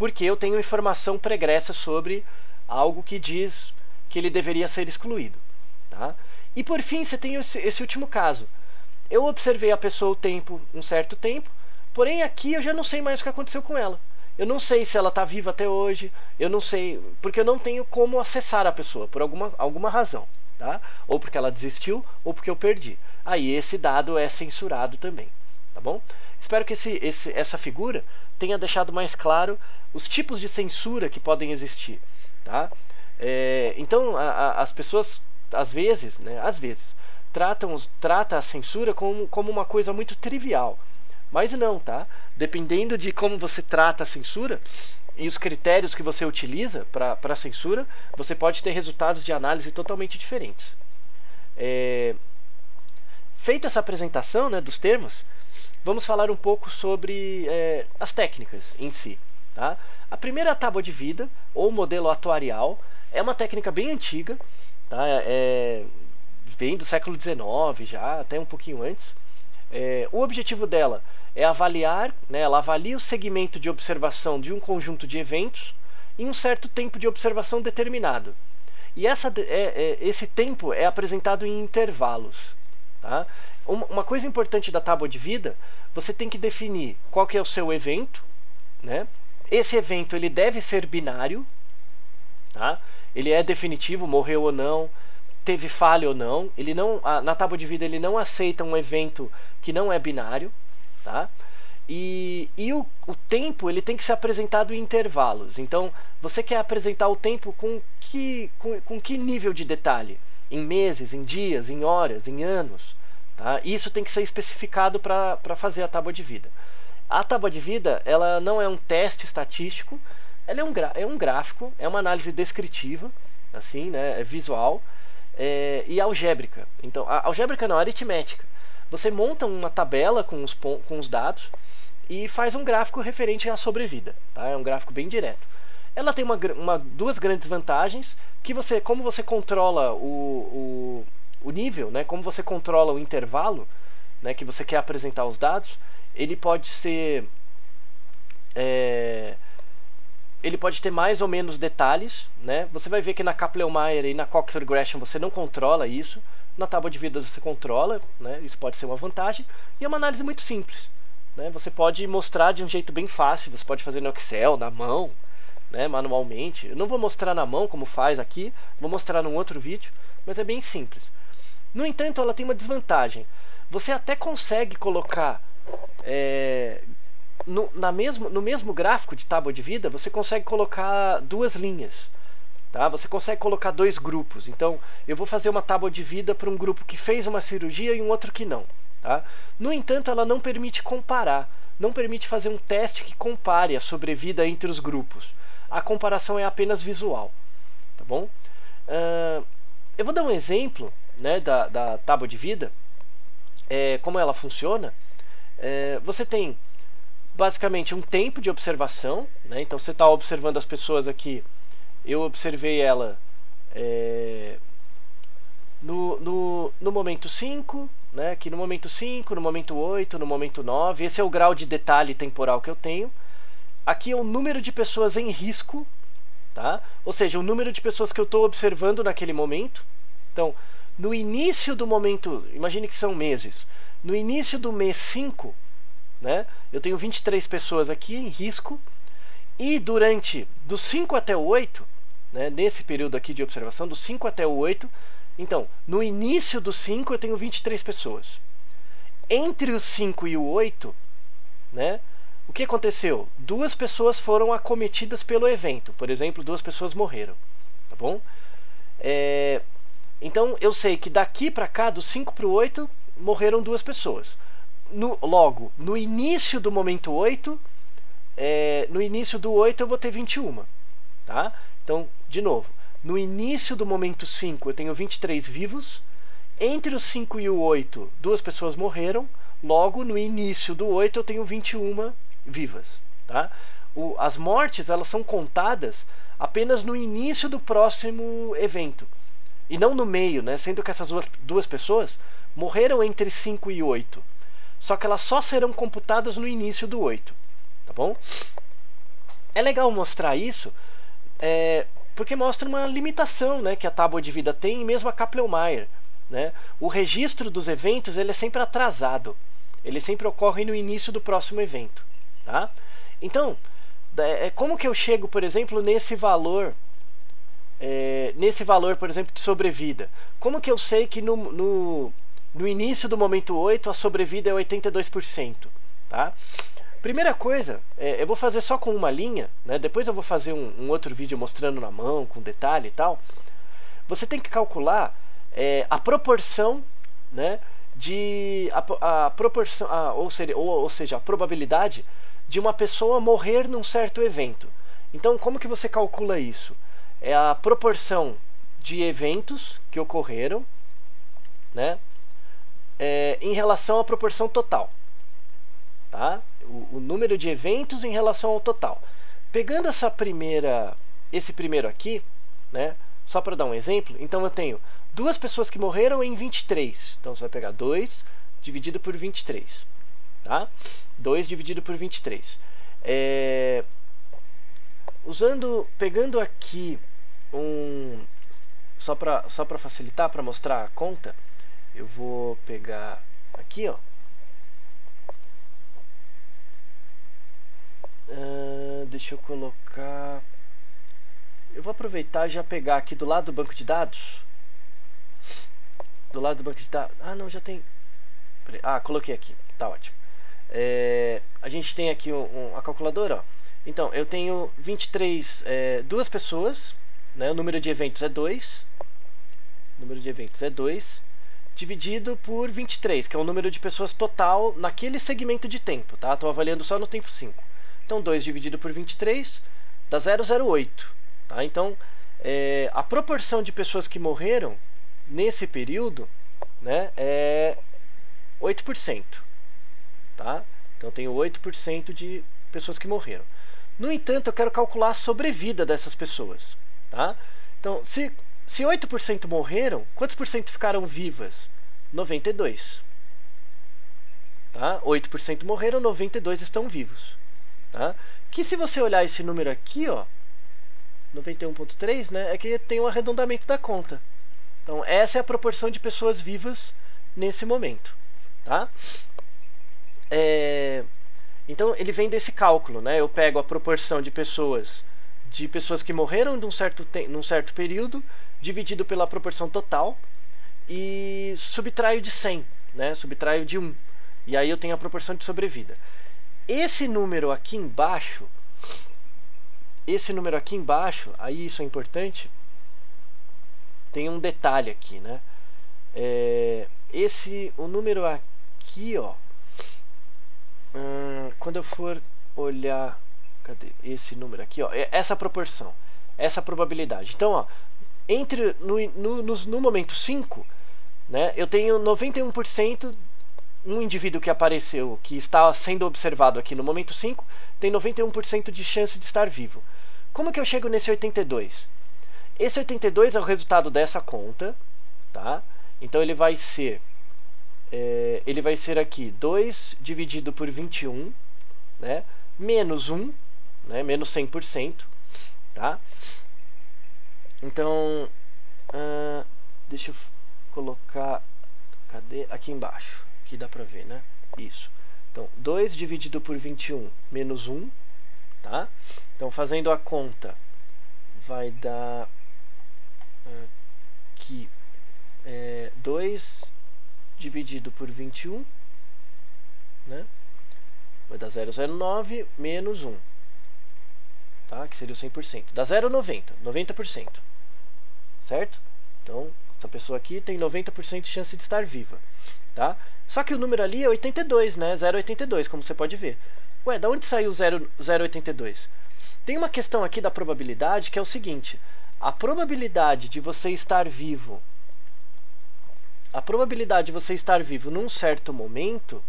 porque eu tenho informação pregressa sobre algo que diz que ele deveria ser excluído. Tá? E por fim, você tem esse último caso. Eu observei a pessoa um certo tempo, porém aqui eu já não sei mais o que aconteceu com ela. Eu não sei se ela está viva até hoje, eu não sei, porque eu não tenho como acessar a pessoa, por alguma razão. Tá? Ou porque ela desistiu, ou porque eu perdi. Aí esse dado é censurado também. Tá bom? Espero que essa figura tenha deixado mais claro os tipos de censura que podem existir. Tá? Então, as pessoas, às vezes, trata a censura como uma coisa muito trivial. Mas não, tá? Dependendo de como você trata a censura e os critérios que você utiliza para a censura, você pode ter resultados de análise totalmente diferentes. Feita essa apresentação, né, dos termos, vamos falar um pouco sobre as técnicas em si. Tá? A primeira tábua de vida, ou modelo atuarial, é uma técnica bem antiga, tá? Vem do século XIX já, até um pouquinho antes. O objetivo dela é avaliar, né, ela avalia o segmento de observação de um conjunto de eventos em um certo tempo de observação determinado. E esse tempo é apresentado em intervalos. Tá? Uma coisa importante da tábua de vida, você tem que definir qual que é o seu evento. Né? Esse evento ele deve ser binário. Tá? Ele é definitivo, morreu ou não, teve falha ou não. Na tábua de vida ele não aceita um evento que não é binário. Tá? E o tempo ele tem que ser apresentado em intervalos. Então, você quer apresentar o tempo com que nível de detalhe? Em meses, em dias, em horas, em anos? Tá? Isso tem que ser especificado para fazer a tábua de vida. A tábua de vida ela não é um teste estatístico, ela é um gráfico, é uma análise descritiva, assim, né, é visual, e algébrica. Então, algébrica não, aritmética. Você monta uma tabela com os dados e faz um gráfico referente à sobrevida. Tá? É um gráfico bem direto. Ela tem duas grandes vantagens, que como você controla o nível, né, como você controla o intervalo, né, que você quer apresentar os dados, ele pode ter mais ou menos detalhes. Né? Você vai ver que na Kaplan-Meier e na Cox Regression você não controla isso. Na tábua de vida você controla, né? Isso pode ser uma vantagem. E é uma análise muito simples. Né? Você pode mostrar de um jeito bem fácil, você pode fazer no Excel, na mão, né? Manualmente. Eu não vou mostrar na mão como faz aqui, vou mostrar num outro vídeo, mas é bem simples. No entanto, ela tem uma desvantagem. Você até consegue colocar no mesmo gráfico de tábua de vida, você consegue colocar duas linhas. Tá? Você consegue colocar dois grupos. Então, eu vou fazer uma tábua de vida para um grupo que fez uma cirurgia e um outro que não. Tá? No entanto, ela não permite comparar. Não permite fazer um teste que compare a sobrevida entre os grupos. A comparação é apenas visual. Tá bom? Eu vou dar um exemplo, né, da tábua de vida. Como ela funciona. Você tem, basicamente, um tempo de observação. Né? Então, você está observando as pessoas aqui. Eu observei ela no momento 5, né? Aqui no momento 5, no momento 8, no momento 9. Esse é o grau de detalhe temporal que eu tenho. Aqui é o número de pessoas em risco, tá? Ou seja, o número de pessoas que eu estou observando naquele momento. Então, no início do momento, imagine que são meses. No início do mês 5, né? Eu tenho 23 pessoas aqui em risco. E do 5 até o 8, né, nesse período aqui de observação, do 5 até o 8, então, no início do 5 eu tenho 23 pessoas. Entre o 5 e o 8, né, o que aconteceu? 2 pessoas foram acometidas pelo evento. Por exemplo, 2 pessoas morreram. Tá bom? Então, eu sei que daqui para cá, do 5 para o 8, morreram 2 pessoas. Logo, no início do momento 8... no início do 8 eu vou ter 21. Tá? Então, de novo, no início do momento 5 eu tenho 23 vivos. Entre o 5 e o 8, 2 pessoas morreram. Logo, no início do 8 eu tenho 21 vivas. Tá? As mortes elas são contadas apenas no início do próximo evento. E não no meio, né? Sendo que essas duas pessoas morreram entre 5 e 8. Só que elas só serão computadas no início do 8. Tá bom? É legal mostrar isso, porque mostra uma limitação, né, que a tábua de vida tem, e mesmo a Kaplan-Meier. Né? O registro dos eventos ele é sempre atrasado. Ele sempre ocorre no início do próximo evento. Tá? Então, como que eu chego, por exemplo, nesse valor, por exemplo, de sobrevida? Como que eu sei que no início do momento 8 a sobrevida é 82%? Tá? Primeira coisa, eu vou fazer só com uma linha, né? Depois eu vou fazer um outro vídeo mostrando na mão, com detalhe e tal. Você tem que calcular a proporção, né, a proporção, ou seja, a probabilidade de uma pessoa morrer num certo evento. Então, como que você calcula isso? É a proporção de eventos que ocorreram, né, em relação à proporção total. Tá? O número de eventos em relação ao total. Pegando esse primeiro aqui, né, só para dar um exemplo, então eu tenho 2 pessoas que morreram em 23. Então você vai pegar 2 dividido por 23. Tá? 2 dividido por 23. Pegando aqui só para facilitar, para mostrar a conta, eu vou pegar aqui, ó. Deixa eu colocar. Eu vou aproveitar e já pegar aqui do lado do banco de dados. Do lado do banco de dados. Ah, não, já tem. Coloquei aqui. Tá ótimo. A gente tem aqui a calculadora. Ó. Então, eu tenho 23, 2 pessoas. Né? O número de eventos é 2. O número de eventos é 2. Dividido por 23, que é o número de pessoas total naquele segmento de tempo. Tá? Estou avaliando só no tempo 5. Então, 2 dividido por 23 dá 0,08. Tá? Então, a proporção de pessoas que morreram nesse período, né, é 8%. Tá? Então, eu tenho 8% de pessoas que morreram. No entanto, eu quero calcular a sobrevida dessas pessoas. Tá? Então, se 8% morreram, quantos por cento ficaram vivas? 92%. Tá? 8% morreram, 92% estão vivos. Tá? Que se você olhar esse número aqui, ó, 91,3, né, é que tem um arredondamento da conta. Então, essa é a proporção de pessoas vivas nesse momento. Tá? Então, ele vem desse cálculo. Né? Eu pego a proporção de pessoas que morreram num certo período, dividido pela proporção total, e subtraio de 100, né? Subtraio de 1. E aí eu tenho a proporção de sobrevida. Esse número aqui embaixo, aí isso é importante, tem um detalhe aqui, né? O número aqui, ó, quando eu for olhar, cadê? Esse número aqui, ó, essa proporção, essa probabilidade. Então, ó, no momento 5, né, eu tenho 91%. Um indivíduo que apareceu, que está sendo observado aqui no momento 5, tem 91% de chance de estar vivo. Como que eu chego nesse 82? Esse 82 é o resultado dessa conta. Tá? Então, ele vai ser aqui 2 dividido por 21, né, menos 1, né, menos 100%. Tá? Então, deixa eu colocar... Cadê? Aqui embaixo. Aqui dá pra ver, né? Isso. Então, 2 dividido por 21 menos 1. Tá? Então, fazendo a conta, vai dar aqui 2 dividido por 21, né? Vai dar 0,09 menos 1. Tá? Que seria o 100%. Dá 0,90. 90%. Certo? Então, essa pessoa aqui tem 90% de chance de estar viva. Tá? Só que o número ali é 82, né? 0,82, como você pode ver. Ué, da onde saiu 0,82? Tem uma questão aqui da probabilidade que é o seguinte: a probabilidade de você estar vivo, num certo momento,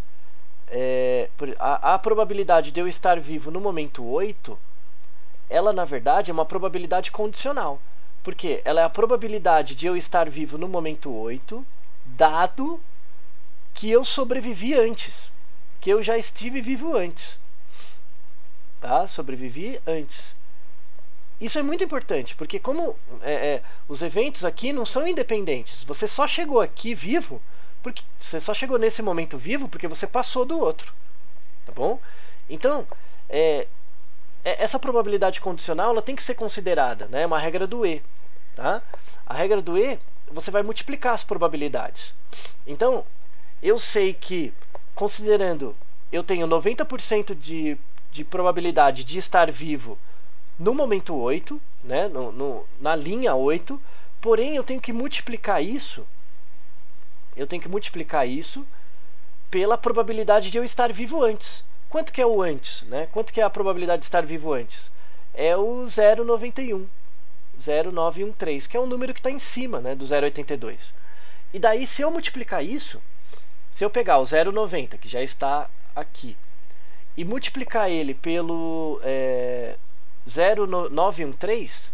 a probabilidade de eu estar vivo no momento 8, ela na verdade é uma probabilidade condicional. Porque ela é a probabilidade de eu estar vivo no momento 8, dado que eu sobrevivi antes, que eu já estive vivo antes. tá? Sobrevivi antes. Isso é muito importante, porque como os eventos aqui não são independentes, você só chegou aqui vivo, porque você só chegou nesse momento vivo porque você passou do outro, tá bom? Então, essa probabilidade condicional ela tem que ser considerada, né? É uma regra do E, tá? A regra do E, você vai multiplicar as probabilidades. Então, eu sei que, considerando, eu tenho 90% de probabilidade de estar vivo no momento 8, né, na linha 8, porém eu tenho que multiplicar isso, pela probabilidade de eu estar vivo antes. Quanto que é o antes? Né? Quanto que é a probabilidade de estar vivo antes? É o 0,91, 0,913, que é o número que está em cima, né, do 0,82. E daí, se eu multiplicar isso, se eu pegar o 0,90, que já está aqui, e multiplicar ele pelo 0,913,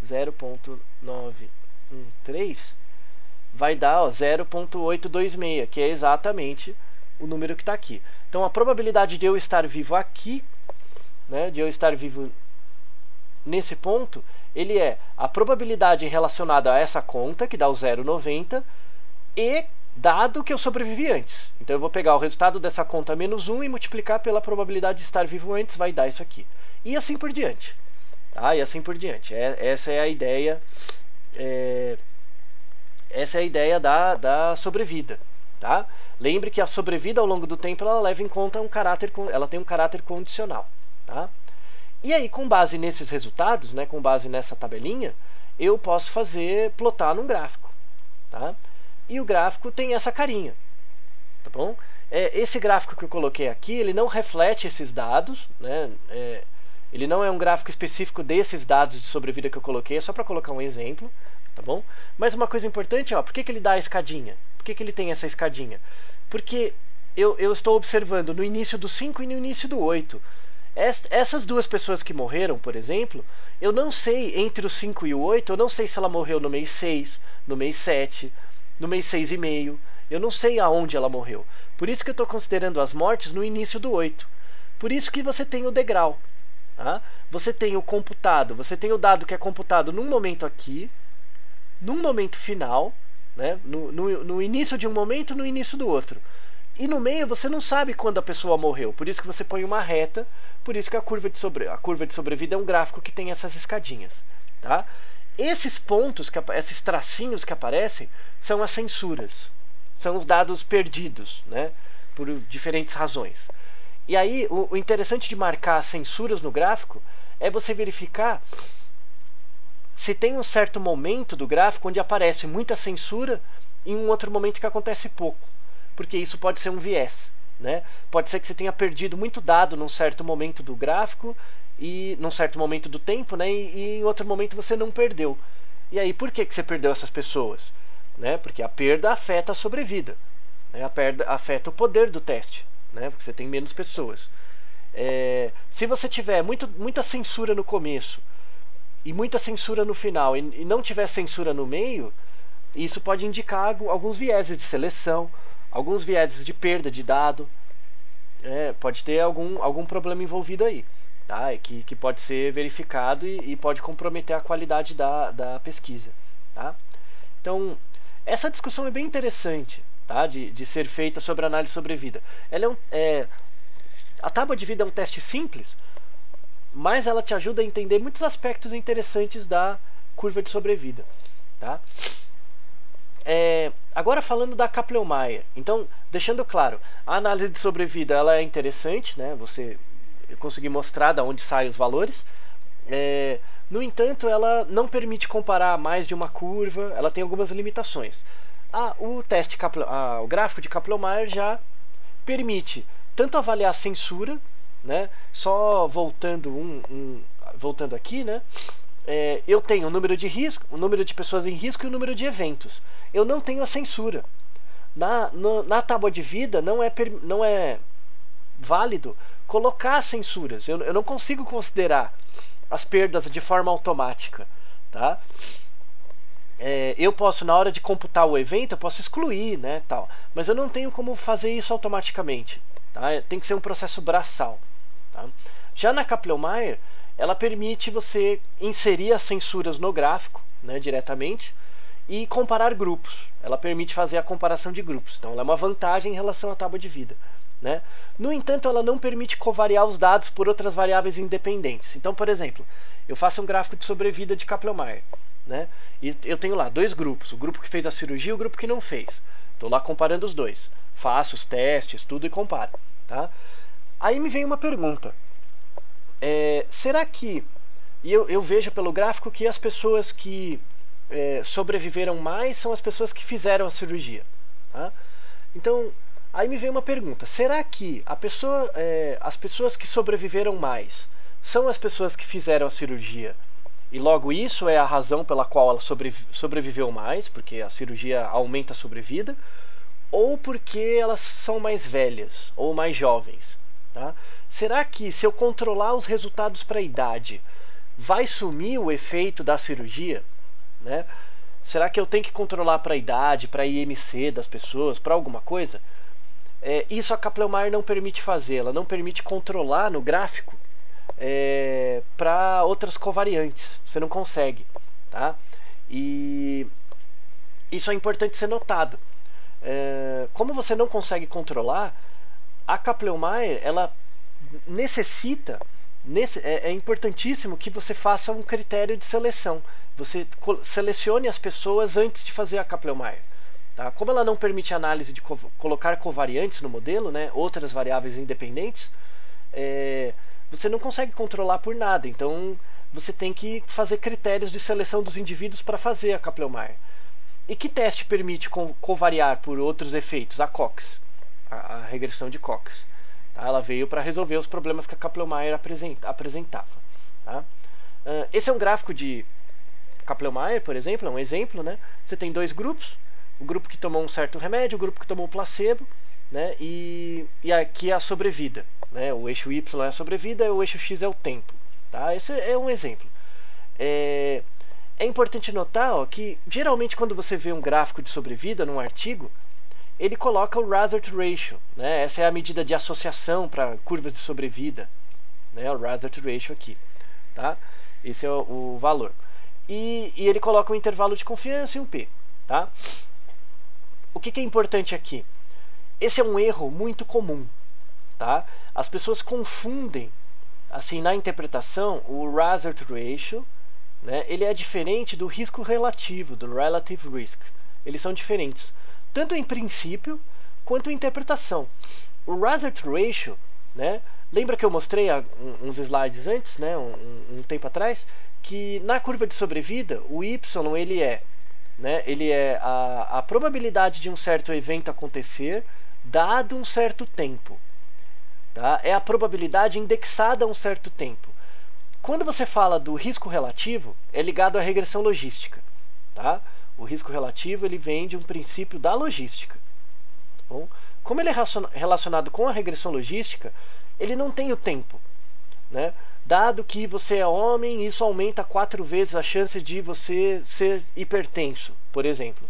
vai dar 0,826, que é exatamente o número que está aqui. Então, a probabilidade de eu estar vivo aqui, né, de eu estar vivo nesse ponto, ele é a probabilidade relacionada a essa conta, que dá o 0,90, e dado que eu sobrevivi antes. Então, eu vou pegar o resultado dessa conta menos 1 e multiplicar pela probabilidade de estar vivo antes, vai dar isso aqui. E assim por diante. Tá? E assim por diante. Essa é a ideia, da sobrevida. Tá? Lembre que a sobrevida ao longo do tempo ela leva em conta ela tem um caráter condicional. Tá? E aí, com base nesses resultados, né, com base nessa tabelinha, eu posso plotar num gráfico. Tá? E o gráfico tem essa carinha. Tá bom? Esse gráfico que eu coloquei aqui, ele não reflete esses dados, né? Ele não é um gráfico específico desses dados de sobrevida que eu coloquei, é só para colocar um exemplo, tá bom? Mas uma coisa importante, ó, por que ele dá a escadinha? Por que ele tem essa escadinha? Porque eu estou observando no início do 5 e no início do 8. Essas duas pessoas que morreram, por exemplo, eu não sei, entre o 5 e o 8, eu não sei se ela morreu no mês 6, no mês 7, no mês 6,5. Eu não sei aonde ela morreu. Por isso que eu estou considerando as mortes no início do 8. Por isso que você tem o degrau. Tá? Você tem o computado, você tem o dado que é computado num momento aqui, num momento final, né? no início de um momento, no início do outro. E no meio você não sabe quando a pessoa morreu, por isso que você põe uma reta, por isso que a curva de sobrevida é um gráfico que tem essas escadinhas. Tá? Esses pontos, esses tracinhos que aparecem, são as censuras, são os dados perdidos, né? Por diferentes razões. E aí, o interessante de marcar as censuras no gráfico é você verificar se tem um certo momento do gráfico onde aparece muita censura e um outro momento que acontece pouco. Porque isso pode ser um viés. Né? Pode ser que você tenha perdido muito dado num certo momento do gráfico, e num certo momento do tempo, né? E em outro momento você não perdeu. E aí, por que você perdeu essas pessoas? Né? Porque a perda afeta a sobrevida. Né? A perda afeta o poder do teste. Né? Porque você tem menos pessoas. Se você tiver muita censura no começo e muita censura no final e não tiver censura no meio, isso pode indicar alguns vieses de seleção, alguns vieses de perda de dado. Pode ter algum problema envolvido aí, tá? Que pode ser verificado e pode comprometer a qualidade da pesquisa. Tá? Então, essa discussão é bem interessante. Tá? De ser feita sobre a análise de sobrevida. A tábua de vida é um teste simples, mas ela te ajuda a entender muitos aspectos interessantes da curva de sobrevida. Tá? Agora falando da Kaplan-Meier. Então, deixando claro, a análise de sobrevida ela é interessante, né? Eu consegui mostrar de onde saem os valores. No entanto, ela não permite comparar mais de uma curva, ela tem algumas limitações. O gráfico de Kaplan-Meier já permite tanto avaliar a censura, né? Só voltando aqui, né? Eu tenho o número de risco, o número de pessoas em risco e o número de eventos. Eu não tenho a censura. Na tábua de vida não é válido colocar censuras. Eu não consigo considerar as perdas de forma automática. Tá? Eu posso, na hora de computar o evento, eu posso excluir, né, tal, mas eu não tenho como fazer isso automaticamente. Tá? Tem que ser um processo braçal. Tá? Já na Kaplan-Meier, ela permite você inserir as censuras no gráfico, né, diretamente, e comparar grupos. Ela permite fazer a comparação de grupos. Então, ela é uma vantagem em relação à tábua de vida, né? No entanto, ela não permite covariar os dados por outras variáveis independentes. Então, por exemplo, eu faço um gráfico de sobrevida de Kaplan-Meier, né? E eu tenho lá dois grupos, o grupo que fez a cirurgia e o grupo que não fez. Estou lá comparando os dois. Faço os testes, tudo e comparo. Tá? Aí me vem uma pergunta. Será que... E eu vejo pelo gráfico que as pessoas que sobreviveram mais são as pessoas que fizeram a cirurgia. Tá? Então, aí me vem uma pergunta. Será que as pessoas que sobreviveram mais são as pessoas que fizeram a cirurgia? E logo isso é a razão pela qual ela sobreviveu mais, porque a cirurgia aumenta a sobrevida, ou porque elas são mais velhas ou mais jovens. Tá? Será que se eu controlar os resultados para a idade, vai sumir o efeito da cirurgia? Né? Será que eu tenho que controlar para a idade, para a IMC das pessoas, para alguma coisa? Isso a Kaplan-Meier não permite fazer, ela não permite controlar no gráfico para outras covariantes. Você não consegue. Tá? E isso é importante ser notado. Como você não consegue controlar, a Kaplan-Meier ela necessita, é importantíssimo que você faça um critério de seleção. Você selecione as pessoas antes de fazer a Kaplan-Meier. Tá? Como ela não permite análise de colocar covariantes no modelo, né, outras variáveis independentes, você não consegue controlar por nada. Então, você tem que fazer critérios de seleção dos indivíduos para fazer a Kaplan-Meier. E que teste permite covariar por outros efeitos? A Cox, a regressão de Cox. Tá? Ela veio para resolver os problemas que a Kaplan-Meier apresentava. Tá? Esse é um gráfico de Kaplan-Meier, por exemplo, é um exemplo. Né? Você tem dois grupos, o grupo que tomou um certo remédio, o grupo que tomou placebo, né? e aqui é a sobrevida. Né? O eixo Y é a sobrevida e o eixo X é o tempo. Tá? Esse é um exemplo. É importante notar que, geralmente, quando você vê um gráfico de sobrevida num artigo, ele coloca o Hazard Ratio. Né? Essa é a medida de associação para curvas de sobrevida. Né? O Hazard Ratio aqui. Tá? Esse é o valor. E ele coloca um intervalo de confiança e um P. Tá? O que é importante aqui? Esse é um erro muito comum. Tá? As pessoas confundem, assim, na interpretação, o Hazard Ratio. Né? Ele é diferente do risco relativo, do Relative Risk. Eles são diferentes, tanto em princípio quanto em interpretação. O Hazard Ratio, né? Lembra que eu mostrei uns slides antes, né? um tempo atrás, que na curva de sobrevida, o Y ele é a probabilidade de um certo evento acontecer dado um certo tempo. Tá? É a probabilidade indexada a um certo tempo. Quando você fala do risco relativo, é ligado à regressão logística. Tá? O risco relativo ele vem de um princípio da logística. Tá bom? Como ele é relacionado com a regressão logística, ele não tem o tempo. Né? Dado que você é homem, isso aumenta 4 vezes a chance de você ser hipertenso, por exemplo.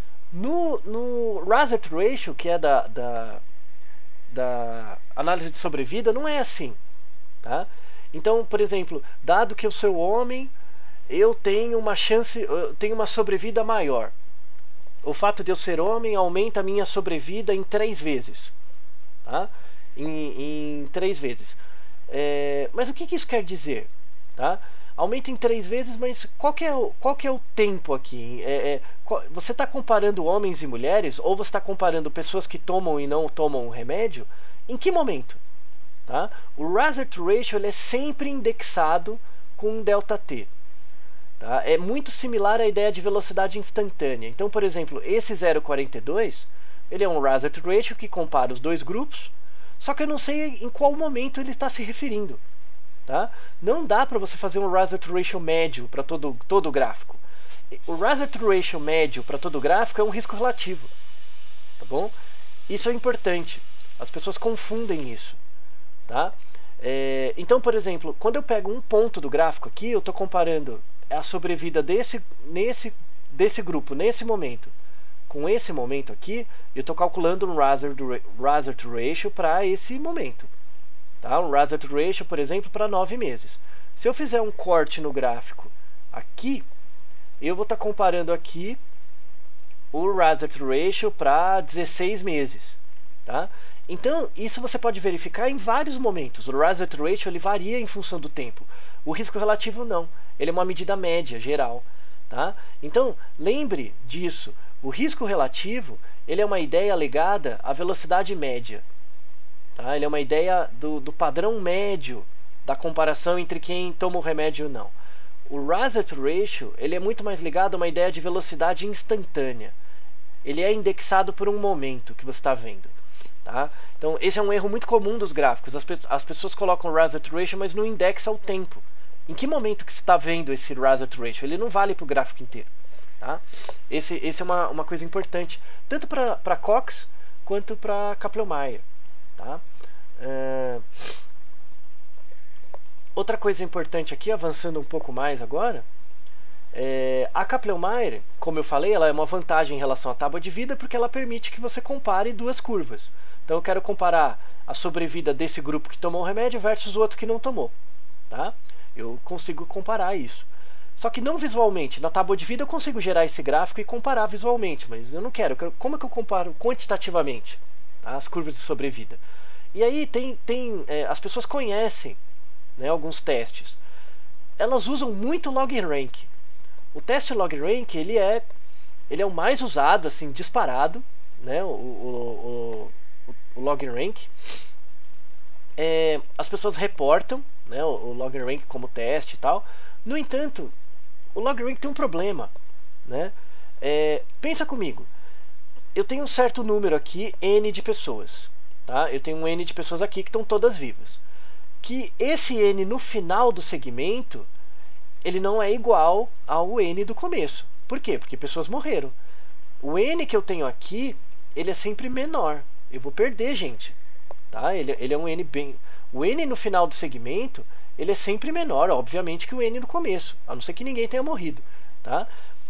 No Hazard Ratio, que é da análise de sobrevida, não é assim. Tá? Então, por exemplo, dado que eu sou homem, eu tenho uma sobrevida maior. O fato de eu ser homem aumenta a minha sobrevida em 3 vezes. Tá? Em 3 vezes. Mas o que isso quer dizer? Tá? Aumenta em 3 vezes, mas qual que é o tempo aqui? Você está comparando homens e mulheres, ou você está comparando pessoas que tomam e não tomam o remédio? Em que momento? Tá? O Hazard Ratio ele é sempre indexado com um ΔT. Tá? É muito similar à ideia de velocidade instantânea. Então, por exemplo, esse 0,42 ele é um Hazard Ratio que compara os dois grupos, só que eu não sei em qual momento ele está se referindo. Tá? Não dá para você fazer um Hazard Ratio médio para todo o gráfico. O Hazard Ratio médio para todo o gráfico é um risco relativo. Tá bom? Isso é importante. As pessoas confundem isso. Tá? Então, por exemplo, quando eu pego um ponto do gráfico aqui, eu estou comparando a sobrevida desse grupo, nesse momento, com esse momento aqui, eu estou calculando um Hazard Ratio para esse momento. tá? Um hazard ratio, por exemplo, para 9 meses. Se eu fizer um corte no gráfico aqui, eu vou estar comparando aqui o hazard ratio para 16 meses, tá? Então, isso você pode verificar em vários momentos. O hazard ratio ele varia em função do tempo. O risco relativo não. Ele é uma medida média, geral. Tá? Então, lembre disso. O risco relativo ele é uma ideia ligada à velocidade média. Tá? Ele é uma ideia do padrão médio da comparação entre quem toma o remédio ou não. O hazard ratio ele é muito mais ligado a uma ideia de velocidade instantânea. Ele é indexado por um momento que você está vendo. Tá? Então, esse é um erro muito comum dos gráficos. As pessoas colocam o hazard ratio, mas não indexa o tempo. Em que momento que você está vendo esse hazard ratio? Ele não vale para o gráfico inteiro. Tá? Esse é uma coisa importante, tanto para Cox quanto para Kaplan-Meier. Tá? Outra coisa importante aqui, avançando um pouco mais agora, a Kaplan-Meier, como eu falei, ela é uma vantagem em relação à tábua de vida porque ela permite que você compare duas curvas. Então eu quero comparar a sobrevida desse grupo que tomou o remédio versus o outro que não tomou. Tá? Eu consigo comparar isso. Só que não visualmente. Na tábua de vida eu consigo gerar esse gráfico e comparar visualmente, mas eu não quero. Como é que eu comparo quantitativamente, tá, as curvas de sobrevida? E aí as pessoas conhecem, né, alguns testes. Elas usam muito log-rank. O teste log-rank ele é o mais usado, assim, disparado, né, o log-rank. As pessoas reportam, né, o log-rank como teste e tal. No entanto, o log-rank tem um problema, né? Pensa comigo. Eu tenho um certo número aqui, N de pessoas. Tá? Eu tenho um N de pessoas aqui que estão todas vivas. Que esse N no final do segmento, ele não é igual ao N do começo. Por quê? Porque pessoas morreram. O N que eu tenho aqui, ele é sempre menor. Eu vou perder gente. Tá? Ele é um N bem... O N no final do segmento, ele é sempre menor, obviamente, que o N no começo, a não ser que ninguém tenha morrido. Tá?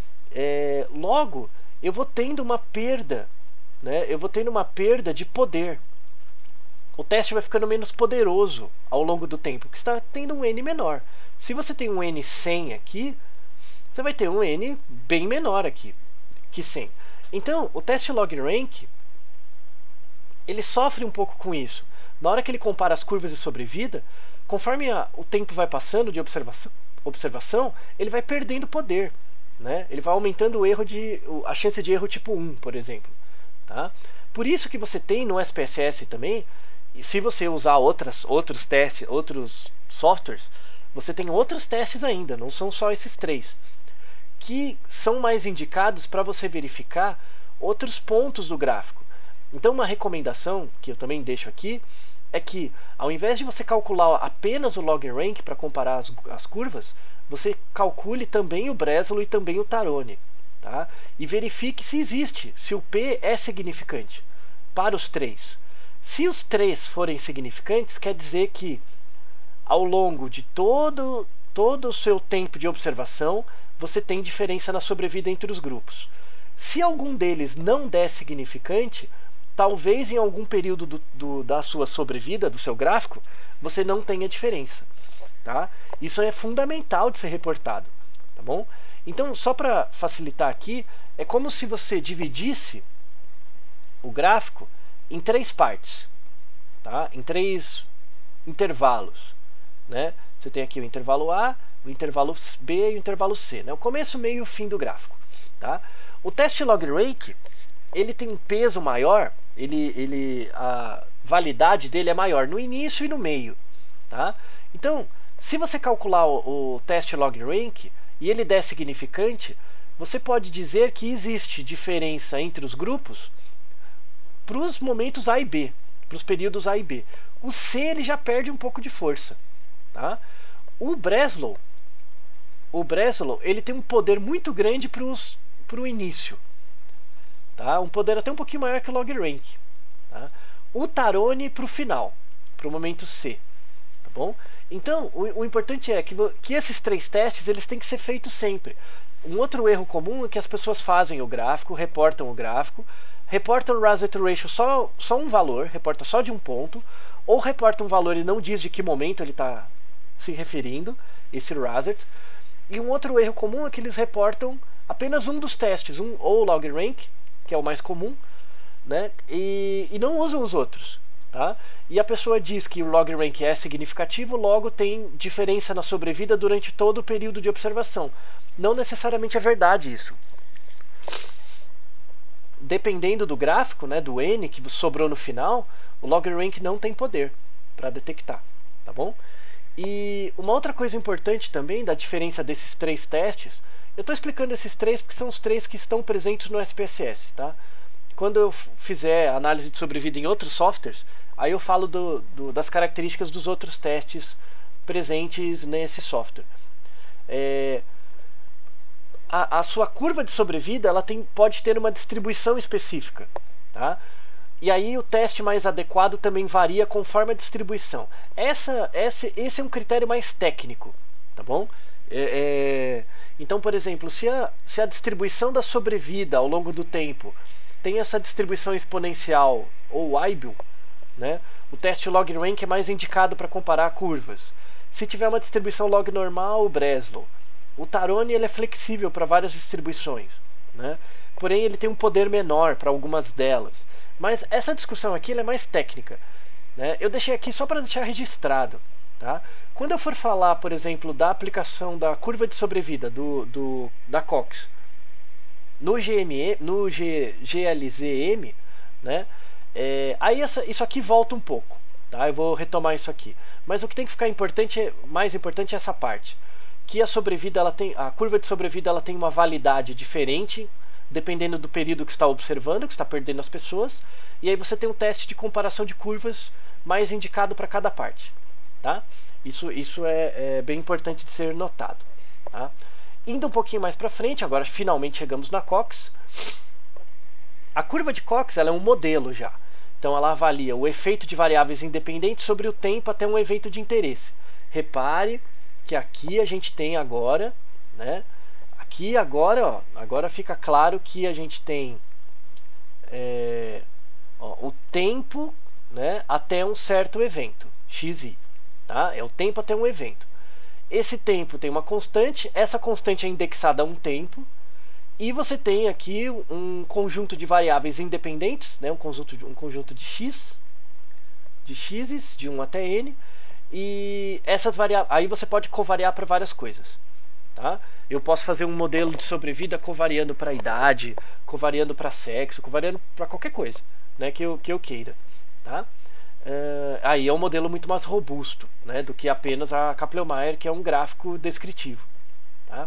Logo, eu vou tendo uma perda, né? Eu vou tendo uma perda de poder. O teste vai ficando menos poderoso ao longo do tempo, porque você está tendo um N menor. Se você tem um N 100 aqui, você vai ter um N bem menor aqui que 100. Então, o teste log-rank, ele sofre um pouco com isso. Na hora que ele compara as curvas de sobrevida, conforme o tempo vai passando de observação, ele vai perdendo poder. Né? Ele vai aumentando a chance de erro tipo 1, por exemplo. Tá? Por isso que você tem no SPSS também, e se você usar outros testes, outros softwares, você tem outros testes ainda, não são só esses 3, que são mais indicados para você verificar outros pontos do gráfico. Então, uma recomendação que eu também deixo aqui é que, ao invés de você calcular apenas o log-rank para comparar as curvas, você calcule também o Breslow e também o Tarone. Tá? E verifique se o P é significante para os 3. Se os 3 forem significantes, quer dizer que, ao longo de todo o seu tempo de observação, você tem diferença na sobrevida entre os grupos. Se algum deles não der significante, talvez em algum período da sua sobrevida, do seu gráfico, você não tenha diferença. Tá? Isso é fundamental de ser reportado. Tá bom? Então, só para facilitar aqui, é como se você dividisse o gráfico em 3 partes, tá? Em 3 intervalos. Né? Você tem aqui o intervalo A, o intervalo B e o intervalo C. Né? O começo, meio e o fim do gráfico. Tá? O teste log-rank, ele tem um peso maior, a validade dele é maior no início e no meio. Tá? Então, se você calcular o teste log-rank e ele der significante, você pode dizer que existe diferença entre os grupos para os momentos A e B, para os períodos A e B. O C ele já perde um pouco de força. Tá? O Breslow ele tem um poder muito grande para o início. Tá? Um poder até um pouquinho maior que o log-rank. Tá? O Tarone para o final, para o momento C. Tá bom? Então, o importante é que esses 3 testes eles têm que ser feitos sempre. Um outro erro comum é que as pessoas fazem o gráfico, reportam o gráfico, reportam o hazard ratio só um valor, reporta só de um ponto, ou reporta um valor e não diz de que momento ele está se referindo, esse Razert. E um outro erro comum é que eles reportam apenas um dos testes, ou logRank, que é o mais comum, né? E não usam os outros. Tá? E a pessoa diz que o logRank é significativo, logo tem diferença na sobrevida durante todo o período de observação. Não necessariamente é verdade isso. Dependendo do gráfico, né, do N que sobrou no final, o logRank não tem poder para detectar, tá bom? E uma outra coisa importante também da diferença desses três testes, eu estou explicando esses três porque são os três que estão presentes no SPSS, tá? Quando eu fizer análise de sobrevida em outros softwares, aí eu falo das características dos outros testes presentes nesse software. A sua curva de sobrevida ela pode ter uma distribuição específica. Tá? E aí o teste mais adequado também varia conforme a distribuição. Esse é um critério mais técnico. Tá bom? Então, por exemplo, se a distribuição da sobrevida ao longo do tempo tem essa distribuição exponencial, ou Weibull, né, o teste logRank é mais indicado para comparar curvas. Se tiver uma distribuição log normal, o Breslow. O Tarone ele é flexível para várias distribuições, né? Porém ele tem um poder menor para algumas delas. Mas essa discussão aqui ela é mais técnica, né? Eu deixei aqui só para deixar registrado. Tá? Quando eu for falar, por exemplo, da aplicação da curva de sobrevida da Cox no GLZM, né? Aí isso aqui volta um pouco. Tá? Eu vou retomar isso aqui. Mas o que tem que ficar mais importante é essa parte. Que a curva de sobrevida ela tem uma validade diferente dependendo do período que está observando, que está perdendo as pessoas, e aí você tem um teste de comparação de curvas mais indicado para cada parte. Tá? Isso é bem importante de ser notado. Tá? Indo um pouquinho mais para frente, agora finalmente chegamos na Cox. A curva de Cox ela é um modelo já. Então ela avalia o efeito de variáveis independentes sobre o tempo até um evento de interesse. Repare que aqui a gente tem agora, né? Aqui agora, agora fica claro que a gente tem o tempo, né, até um certo evento, xi, tá? É o tempo até um evento. Esse tempo tem uma constante, essa constante é indexada a um tempo, e você tem aqui um conjunto de variáveis independentes, né, um conjunto de x, de 1 até n, e essas variáveis, aí você pode covariar para várias coisas. Tá? Eu posso fazer um modelo de sobrevida covariando para idade, covariando para sexo, covariando para qualquer coisa, né, que eu queira. Tá? Aí é um modelo muito mais robusto, né, do que apenas a Kaplan-Meier, que é um gráfico descritivo. Tá?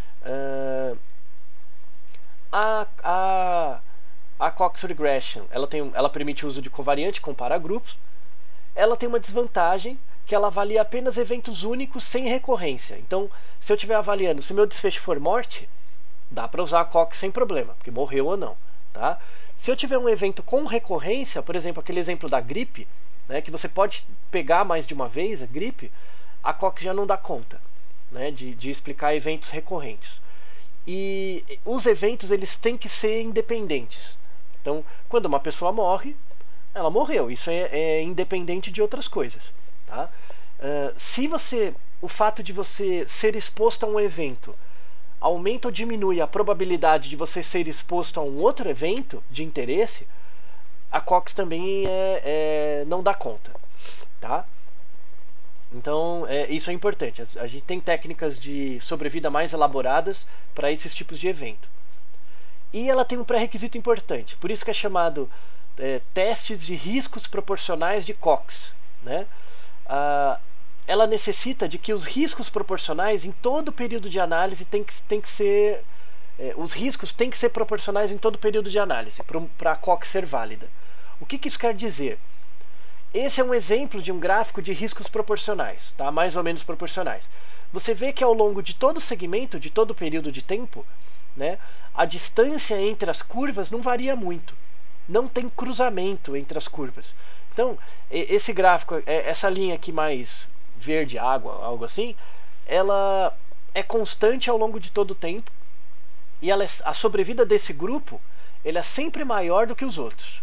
A Cox Regression ela permite o uso de covariante, compara grupos. Ela tem uma desvantagem, que ela avalia apenas eventos únicos sem recorrência. Então, se eu estiver avaliando, se meu desfecho for morte, dá para usar a Cox sem problema, porque morreu ou não. Tá? Se eu tiver um evento com recorrência, por exemplo, aquele exemplo da gripe, né, que você pode pegar mais de uma vez a gripe, a Cox já não dá conta, né, de explicar eventos recorrentes. E os eventos eles têm que ser independentes. Então, quando uma pessoa morre, ela morreu. Isso é independente de outras coisas. Tá? O fato de você ser exposto a um evento aumenta ou diminui a probabilidade de você ser exposto a um outro evento de interesse, a Cox também não dá conta. Tá? Então, isso é importante. A gente tem técnicas de sobrevida mais elaboradas para esses tipos de evento. E ela tem um pré-requisito importante, por isso que é chamado testes de riscos proporcionais de Cox. Né? Ela necessita de que os riscos proporcionais em todo o período de análise tem que ser... os riscos têm que ser proporcionais em todo o período de análise, para a Cox ser válida. O que isso quer dizer? Esse é um exemplo de um gráfico de riscos proporcionais, tá? Mais ou menos proporcionais. Você vê que ao longo de todo o segmento, de todo o período de tempo, né, a distância entre as curvas não varia muito. Não tem cruzamento entre as curvas. Então, esse gráfico, essa linha aqui mais verde, água, algo assim, ela é constante ao longo de todo o tempo. E a sobrevida desse grupo, ele é sempre maior do que os outros.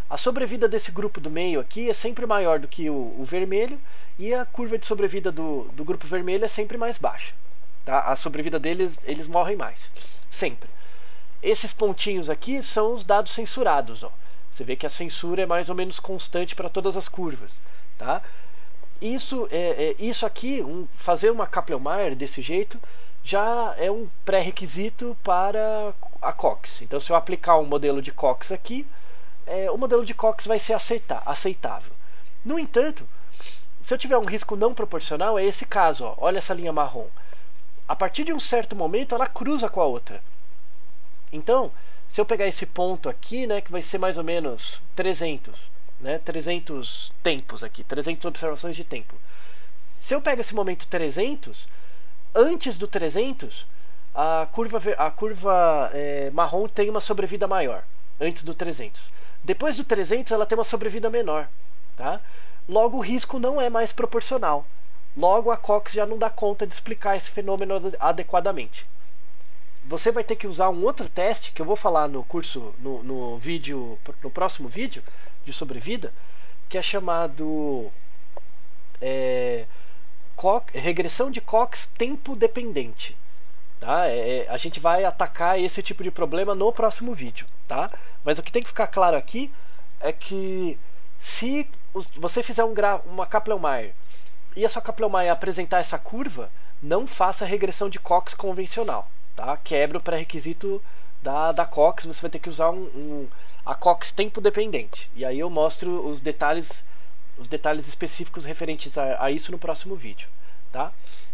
a sobrevida desse grupo do meio aqui é sempre maior do que o vermelho, e a curva de sobrevida do grupo vermelho é sempre mais baixa. Tá? A sobrevida deles, eles morrem mais, sempre. Esses pontinhos aqui são os dados censurados. Ó. Você vê que a censura é mais ou menos constante para todas as curvas. Tá? Isso aqui, fazer uma Kaplan-Meier desse jeito, já é um pré-requisito para a Cox. Então, se eu aplicar um modelo de Cox aqui, o modelo de Cox vai ser aceitável. No entanto, se eu tiver um risco não proporcional, é esse caso. Ó. Olha essa linha marrom. A partir de um certo momento, ela cruza com a outra. Então, se eu pegar esse ponto aqui, né, que vai ser mais ou menos 300, né, 300 tempos aqui, 300 observações de tempo. Se eu pego esse momento 300, antes do 300, a curva marrom tem uma sobrevida maior, antes do 300. Depois do 300, ela tem uma sobrevida menor. Tá? Logo, o risco não é mais proporcional. Logo, a Cox já não dá conta de explicar esse fenômeno adequadamente. Você vai ter que usar um outro teste, que eu vou falar no curso, no próximo vídeo de sobrevida, que é chamado regressão de Cox tempo dependente. Tá? A gente vai atacar esse tipo de problema no próximo vídeo. Tá? Mas o que tem que ficar claro aqui é que se você fizer uma Kaplan-Meier e a sua Kaplan-Meier apresentar essa curva, não faça regressão de Cox convencional. Tá? Quebra o pré-requisito da Cox, você vai ter que usar a Cox tempo dependente. E aí eu mostro os detalhes específicos referentes a isso no próximo vídeo. Tá?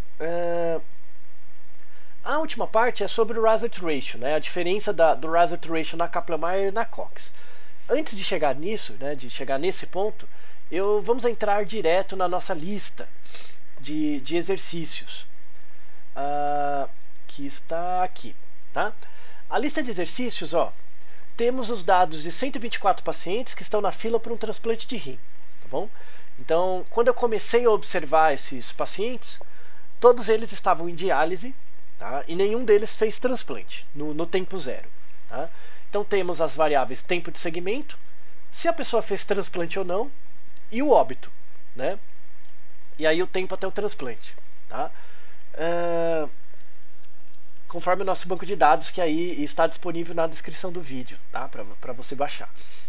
A última parte é sobre o Razor Ratio, né? A diferença do Razor Ratio na Kaplan-Meier e na Cox. Antes de chegar nisso, né, de chegar nesse ponto, vamos entrar direto na nossa lista de exercícios, que está aqui. Tá? A lista de exercícios, ó, temos os dados de 124 pacientes que estão na fila para um transplante de rim. Tá bom? Então, quando eu comecei a observar esses pacientes, todos eles estavam em diálise, tá? E nenhum deles fez transplante no tempo zero. Tá? Então temos as variáveis tempo de segmento, se a pessoa fez transplante ou não, e o óbito, né? E aí o tempo até o transplante. Tá? Conforme o nosso banco de dados, que aí está disponível na descrição do vídeo, tá? Para você baixar.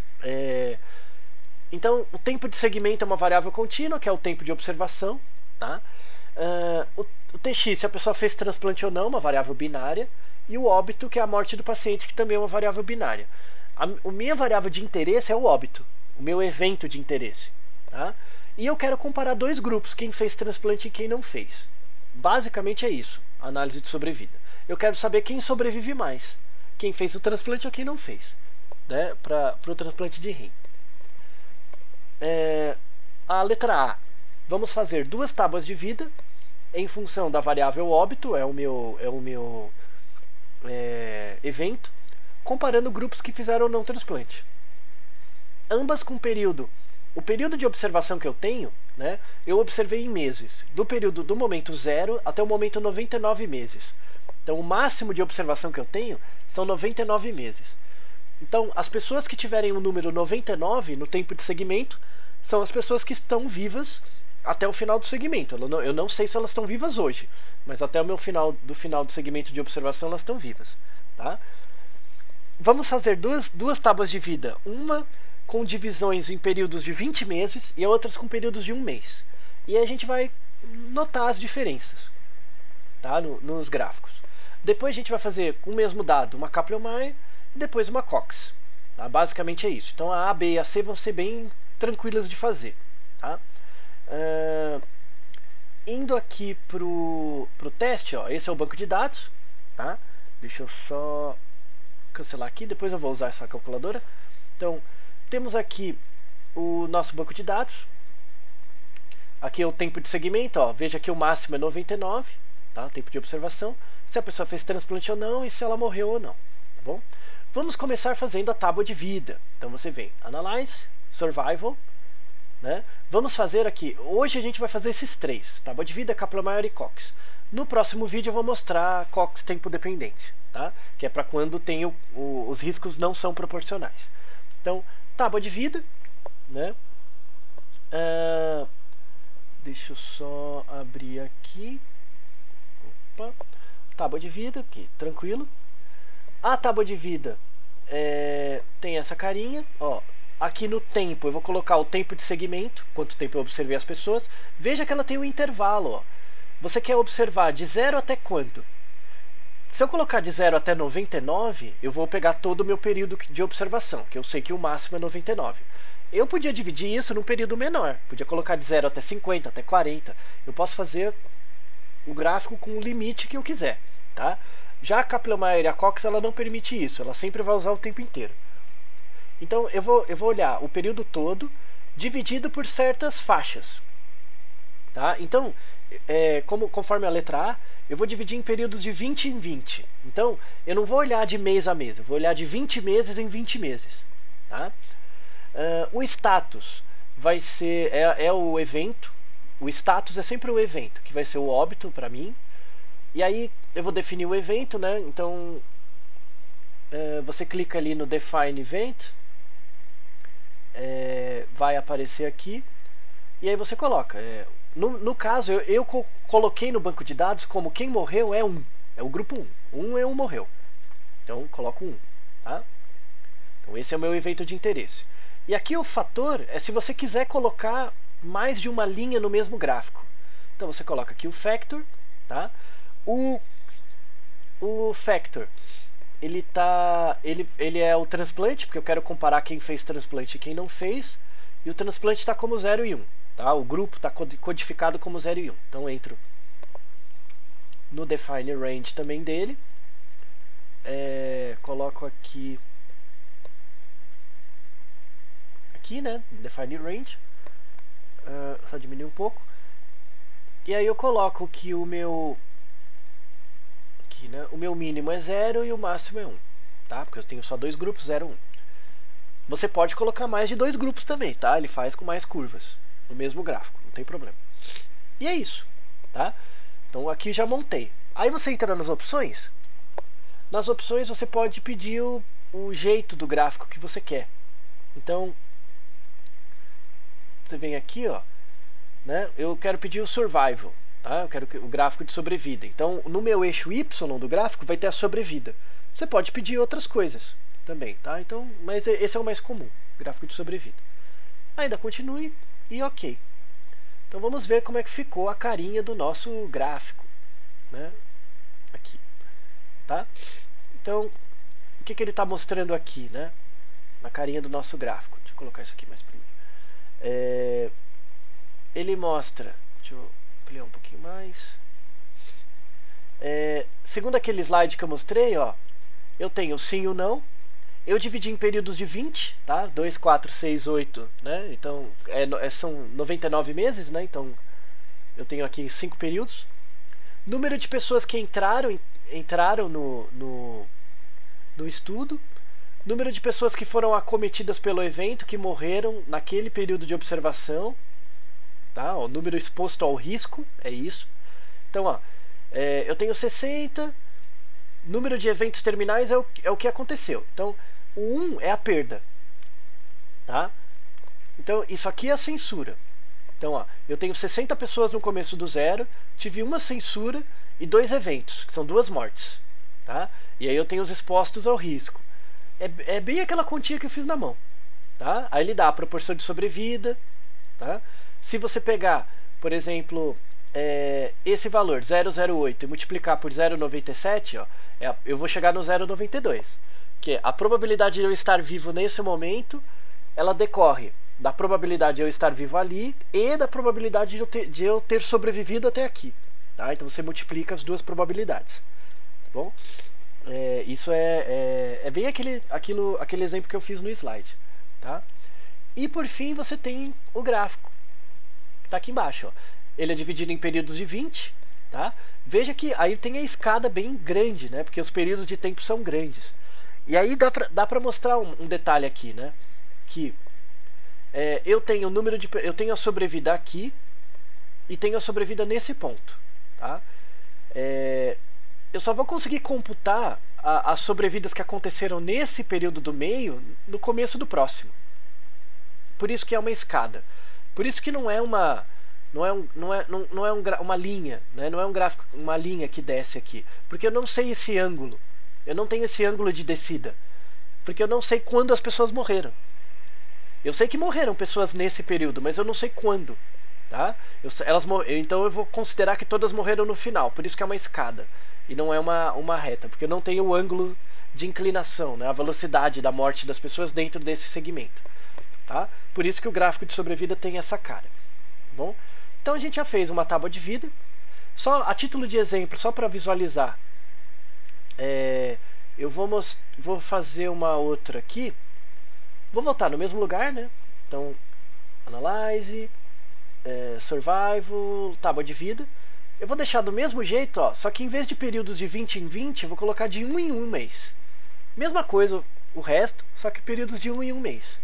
Então, o tempo de segmento é uma variável contínua, que é o tempo de observação. Tá? O TX, se a pessoa fez transplante ou não, uma variável binária. E o óbito, que é a morte do paciente, que também é uma variável binária. A minha variável de interesse é o óbito, o meu evento de interesse. Tá? E eu quero comparar dois grupos, quem fez transplante e quem não fez. Basicamente é isso, a análise de sobrevida. Eu quero saber quem sobrevive mais, quem fez o transplante ou quem não fez, né, para o transplante de rim. A letra A, vamos fazer duas tábuas de vida em função da variável óbito, é o meu evento, comparando grupos que fizeram ou não transplante. Ambas com período. O período de observação que eu tenho, né, eu observei em meses, do período do momento 0 até o momento 99 meses. Então, o máximo de observação que eu tenho são 99 meses. Então, as pessoas que tiverem o número 99 no tempo de segmento são as pessoas que estão vivas até o final do segmento. Eu não sei se elas estão vivas hoje, mas até o final do segmento de observação elas estão vivas. Tá? Vamos fazer duas tábuas de vida, uma com divisões em períodos de 20 meses e outras com períodos de 1 mês. E aí a gente vai notar as diferenças, tá? Nos gráficos. Depois a gente vai fazer com o mesmo dado uma Kaplan-Meier e depois uma Cox. Tá? Basicamente é isso. Então a A, B e a C vão ser bem tranquilas de fazer. Tá? Indo aqui pro teste, ó, esse é o banco de dados. Tá? Deixa eu só cancelar aqui, depois eu vou usar essa calculadora. Então, temos aqui o nosso banco de dados. Aqui é o tempo de segmento, ó. Veja que o máximo é 99, tá? Tempo de observação. Se a pessoa fez transplante ou não e se ela morreu ou não. Tá bom? Vamos começar fazendo a tábua de vida. Então você vem Analyze, Survival. Né? Vamos fazer aqui, hoje a gente vai fazer esses três, tábua de vida, Kaplan-Meier e Cox. No próximo vídeo eu vou mostrar Cox tempo dependente, tá? Que é para quando tem os riscos não são proporcionais. Então, Tábua de vida, né? Deixa eu só abrir aqui. Opa. Tábua de vida, aqui, tranquilo. A tábua de vida tem essa carinha, ó. Aqui no tempo, eu vou colocar o tempo de segmento, quanto tempo eu observei as pessoas. Veja que ela tem um intervalo, ó. Você quer observar de 0 até quanto? Se eu colocar de 0 até 99, eu vou pegar todo o meu período de observação, que eu sei que o máximo é 99. Eu podia dividir isso num período menor, podia colocar de 0 até 50, até 40. Eu posso fazer o gráfico com o limite que eu quiser, tá? Já a Kaplan-Meier e a Cox, ela não permite isso, ela sempre vai usar o tempo inteiro. Então eu vou olhar o período todo dividido por certas faixas, tá? Então, conforme a letra A, eu vou dividir em períodos de 20 em 20. Então, eu não vou olhar de mês a mês, eu vou olhar de 20 meses em 20 meses, tá? O status vai ser o evento. O status é sempre o evento, que vai ser o óbito para mim. E aí eu vou definir o evento, né? Então você clica ali no Define Event, vai aparecer aqui, e aí você coloca. No caso, eu coloquei no banco de dados como quem morreu é 1, é o grupo 1. 1 é 1 morreu. Então coloco 1, tá? Então esse é o meu evento de interesse. E aqui o fator é se você quiser colocar mais de uma linha no mesmo gráfico. Então você coloca aqui o factor, tá? O factor, ele é o transplante, porque eu quero comparar quem fez transplante e quem não fez. E o transplante está como 0 e 1. Tá? O grupo está codificado como 0 e 1. Então eu entro no Define Range também dele. Coloco aqui, né? Define Range. Só diminuir um pouco. E aí eu coloco que o meu né? O meu mínimo é 0 e o máximo é 1, tá? Porque eu tenho só dois grupos, 0 e 1. Você pode colocar mais de dois grupos também, tá? Ele faz com mais curvas no mesmo gráfico, não tem problema. E é isso, tá? Então aqui já montei. Aí você entra nas opções. Nas opções você pode pedir o jeito do gráfico que você quer. Então você vem aqui, ó, né? Eu quero pedir o survival. Tá? Eu quero o gráfico de sobrevida. Então, no meu eixo Y do gráfico vai ter a sobrevida. Você pode pedir outras coisas também, tá? Então, mas esse é o mais comum, gráfico de sobrevida. Ainda continue e ok. Então vamos ver como é que ficou a carinha do nosso gráfico, né? Aqui, tá? Então, o que ele está mostrando aqui, né? Na carinha do nosso gráfico. Deixa eu colocar isso aqui mais primeiro. Ele mostra, deixa eu ampliar um pouquinho mais. Segundo aquele slide que eu mostrei, ó, eu tenho sim e o não. Eu dividi em períodos de 20, tá? 2, 4, 6, 8, né? Então, são 99 meses, né? Então, eu tenho aqui 5 períodos. Número de pessoas que entraram no estudo. Número de pessoas que foram acometidas pelo evento, que morreram naquele período de observação. Tá? O número exposto ao risco, é isso. Então, ó, eu tenho 60, número de eventos terminais é o que aconteceu. Então, o 1 é a perda. Tá? Então, isso aqui é a censura. Então, ó, eu tenho 60 pessoas no começo do 0, tive uma censura e 2 eventos, que são 2 mortes. Tá? E aí eu tenho os expostos ao risco. É bem aquela continha que eu fiz na mão. Tá? Aí ele dá a proporção de sobrevida. Tá? Se você pegar, por exemplo, esse valor, 0,08, e multiplicar por 0,97, ó, eu vou chegar no 0,92. Que a probabilidade de eu estar vivo nesse momento, ela decorre da probabilidade de eu estar vivo ali e da probabilidade de eu ter sobrevivido até aqui. Tá? Então você multiplica as duas probabilidades. Tá bom? Isso é bem aquele exemplo que eu fiz no slide. Tá? E por fim você tem o gráfico. Está aqui embaixo. Ó. Ele é dividido em períodos de 20. Tá? Veja que aí tem a escada bem grande, né? Porque os períodos de tempo são grandes. E aí dá para mostrar um detalhe aqui, né? Que eu tenho a sobrevida aqui e tenho a sobrevida nesse ponto. Tá? Eu só vou conseguir computar as sobrevidas que aconteceram nesse período do meio no começo do próximo. Por isso que é uma escada. Por isso que não é uma uma linha, né? Não é um gráfico, uma linha que desce aqui, porque eu não sei esse ângulo. Eu não tenho esse ângulo de descida, porque eu não sei quando as pessoas morreram. Eu sei que morreram pessoas nesse período, mas eu não sei quando, tá? Então eu vou considerar que todas morreram no final, por isso que é uma escada e não é uma reta, porque eu não tenho o ângulo de inclinação, né? A velocidade da morte das pessoas dentro desse segmento, tá? Por isso que o gráfico de sobrevida tem essa cara, tá bom? Então a gente já fez uma tábua de vida. Só a título de exemplo, só para visualizar, eu vou fazer uma outra aqui. Vou voltar no mesmo lugar, né? Então, Analyze, Survival, tábua de vida. Eu vou deixar do mesmo jeito, ó, só que em vez de períodos de 20 em 20, eu vou colocar de 1 em 1 mês. Mesma coisa o resto, só que períodos de 1 em 1 mês.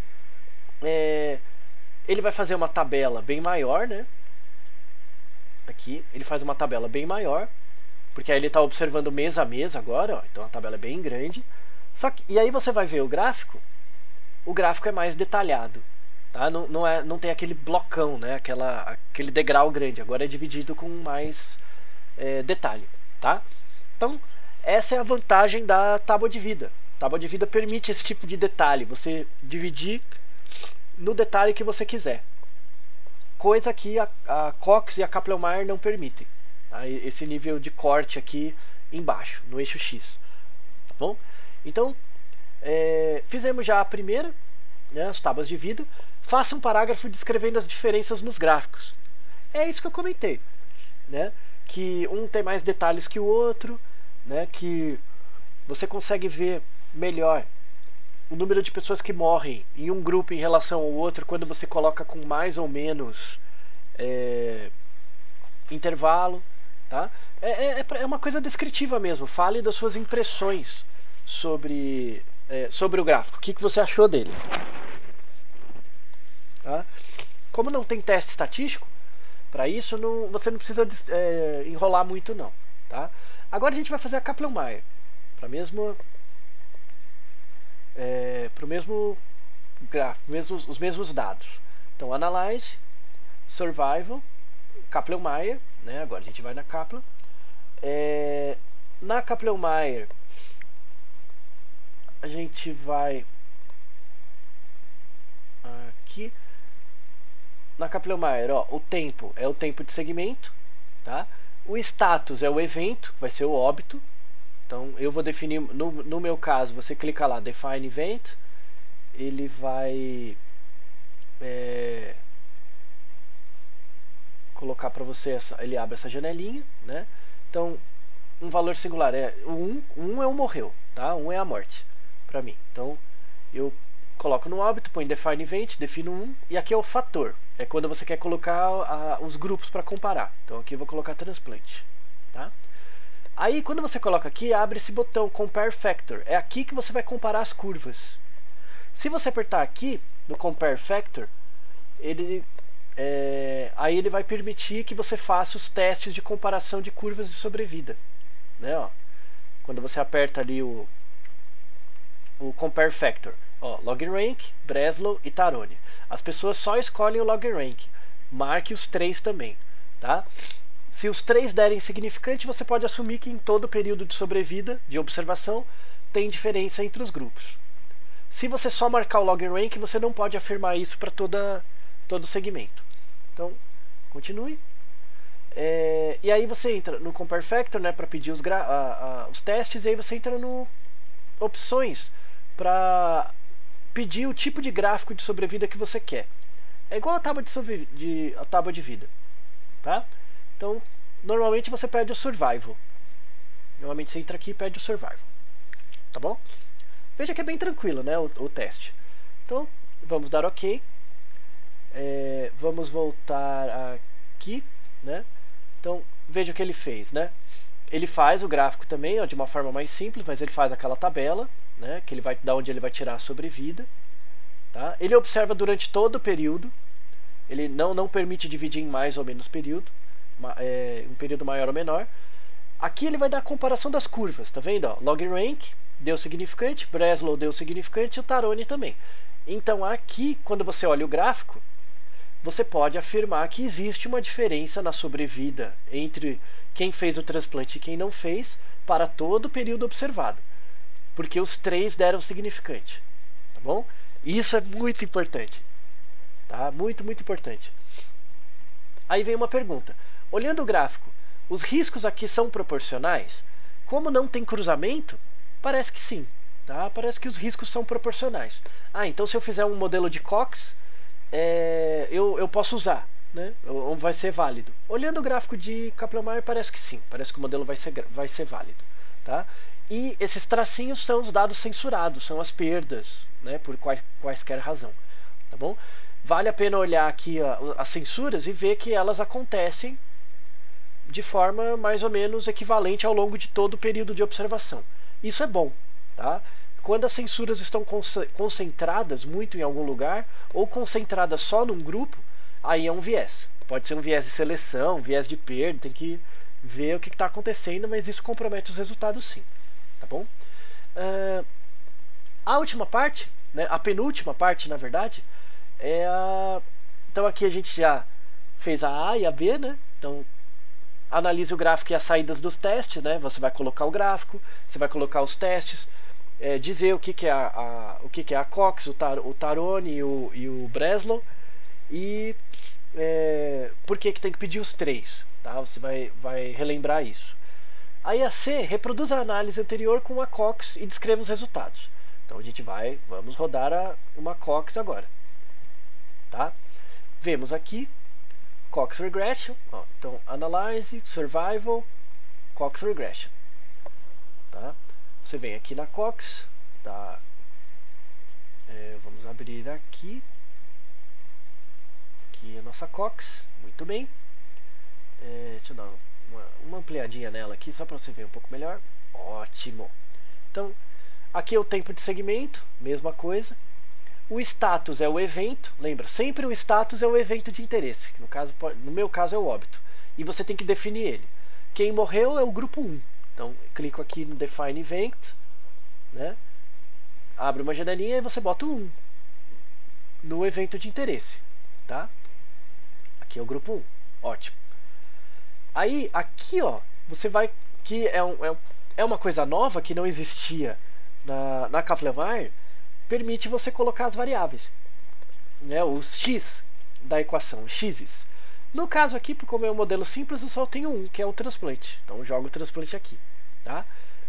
Ele vai fazer uma tabela bem maior, né? Aqui, ele faz uma tabela bem maior, porque aí ele está observando mês a mês agora, ó, então a tabela é bem grande. E aí você vai ver o gráfico é mais detalhado, tá? Não tem aquele blocão, né? Aquele degrau grande, agora é dividido com mais detalhe, tá? Então, essa é a vantagem da tábua de vida. A tábua de vida permite esse tipo de detalhe, você dividir no detalhe que você quiser. Coisa que a Cox e a Kaplan-Meier não permitem. Tá? Esse nível de corte aqui embaixo, no eixo X. Tá bom? Então, fizemos já a primeira, né, as tábuas de vida. Faça um parágrafo descrevendo as diferenças nos gráficos. É isso que eu comentei. Né? Que um tem mais detalhes que o outro, né, que você consegue ver melhor o número de pessoas que morrem em um grupo em relação ao outro quando você coloca com mais ou menos intervalo, tá? É uma coisa descritiva mesmo. Fale das suas impressões sobre o gráfico. O que você achou dele? Tá? Como não tem teste estatístico, para isso você não precisa enrolar muito não. Tá? Agora a gente vai fazer a Kaplan-Meier para o mesmo gráfico, os mesmos dados. Então, Analyze, Survival, Kaplan-Meier, né? Agora a gente vai na Kaplan. Na Kaplan-Meier, a gente vai aqui. Na Kaplan-Meier, ó, o tempo é o tempo de segmento, tá? O status é o evento, vai ser o óbito. Então, eu vou definir, no meu caso, você clica lá, Define Event, ele vai colocar para você, ele abre essa janelinha, né? Então, um valor singular o 1 é o morreu, tá? 1 é a morte, para mim. Então, eu coloco no óbito, põe Define Event, defino 1, e aqui é o fator, é quando você quer colocar os grupos para comparar. Então, aqui eu vou colocar transplante, tá? Aí, quando você coloca aqui, abre esse botão Compare Factor. É aqui que você vai comparar as curvas. Se você apertar aqui, no Compare Factor, aí ele vai permitir que você faça os testes de comparação de curvas de sobrevida. Né, ó. Quando você aperta ali o Compare Factor. Ó, LogRank, Breslow e Tarone. As pessoas só escolhem o LogRank. Marque os 3 também. Tá? Se os 3 derem significante, você pode assumir que em todo o período de sobrevida, de observação, tem diferença entre os grupos. Se você só marcar o LogRank, você não pode afirmar isso para todo o segmento. Então, continue. E aí você entra no Compare Factor, né, para pedir os testes, e aí você entra no Opções para pedir o tipo de gráfico de sobrevida que você quer. É igual a tábua de vida. Tá? Então, normalmente você pede o Survival. Normalmente você entra aqui e pede o Survival. Tá bom? Veja que é bem tranquilo, né, o teste. Então, vamos dar OK. Vamos voltar aqui, né? Então, veja o que ele fez, né? Ele faz o gráfico também, ó, de uma forma mais simples, mas ele faz aquela tabela, né, que da onde ele vai tirar a sobrevida. Tá? Ele observa durante todo o período. Ele não permite dividir em mais ou menos período. Um período maior ou menor. Aqui ele vai dar a comparação das curvas, tá vendo? LogRank deu significante, Breslow deu significante e o Tarone também. Então aqui, quando você olha o gráfico, você pode afirmar que existe uma diferença na sobrevida entre quem fez o transplante e quem não fez para todo o período observado, porque os 3 deram significante, tá bom? Isso é muito importante, tá? Muito, muito importante. Aí vem uma pergunta. Olhando o gráfico, os riscos aqui são proporcionais? Como não tem cruzamento, parece que sim, tá? Parece que os riscos são proporcionais. Ah, então se eu fizer um modelo de Cox, eu posso usar, né? Ou vai ser válido. Olhando o gráfico de Kaplan-Meier, parece que sim, parece que o modelo vai ser válido, tá? E esses tracinhos são os dados censurados, são as perdas, né, por quaisquer razão, tá bom? Vale a pena olhar aqui as censuras e ver que elas acontecem de forma mais ou menos equivalente ao longo de todo o período de observação. Isso é bom, tá? Quando as censuras estão concentradas muito em algum lugar ou concentradas só num grupo, aí é um viés. Pode ser um viés de seleção, viés de perda, tem que ver o que está acontecendo, mas isso compromete os resultados sim, tá bom? A última parte, né, a penúltima parte, na verdade, então aqui a gente já fez a A e a B, né? Então analise o gráfico e as saídas dos testes, né? Você vai colocar o gráfico, você vai colocar os testes, dizer o que é a Cox, o Tarone e o Breslow e por que tem que pedir os 3, tá? Você vai relembrar isso. Aí a C, reproduz a análise anterior com a Cox e descreva os resultados. Então a gente vamos rodar uma Cox agora. Tá? Vemos aqui Cox Regression, ó, então Analyze, Survival, Cox Regression. Tá? Você vem aqui na Cox, tá? Vamos abrir aqui a nossa Cox, muito bem. Deixa eu dar uma ampliadinha nela aqui, só para você ver um pouco melhor. Ótimo! Então, aqui é o tempo de segmento, mesma coisa. O status é o evento, lembra, sempre o status é o evento de interesse, que no meu caso é o óbito, e você tem que definir ele. Quem morreu é o grupo 1, então clico aqui no Define Event, né? Abre uma janelinha e você bota o 1 no evento de interesse, tá? Aqui é o grupo 1, ótimo. Aí, aqui, ó, você vai, que é uma coisa nova que não existia na Kaplan-Meier, permite você colocar as variáveis, né, os x da equação, os x's. No caso aqui, como é um modelo simples, eu só tenho um, que é o transplante. Então eu jogo o transplante aqui. Tá?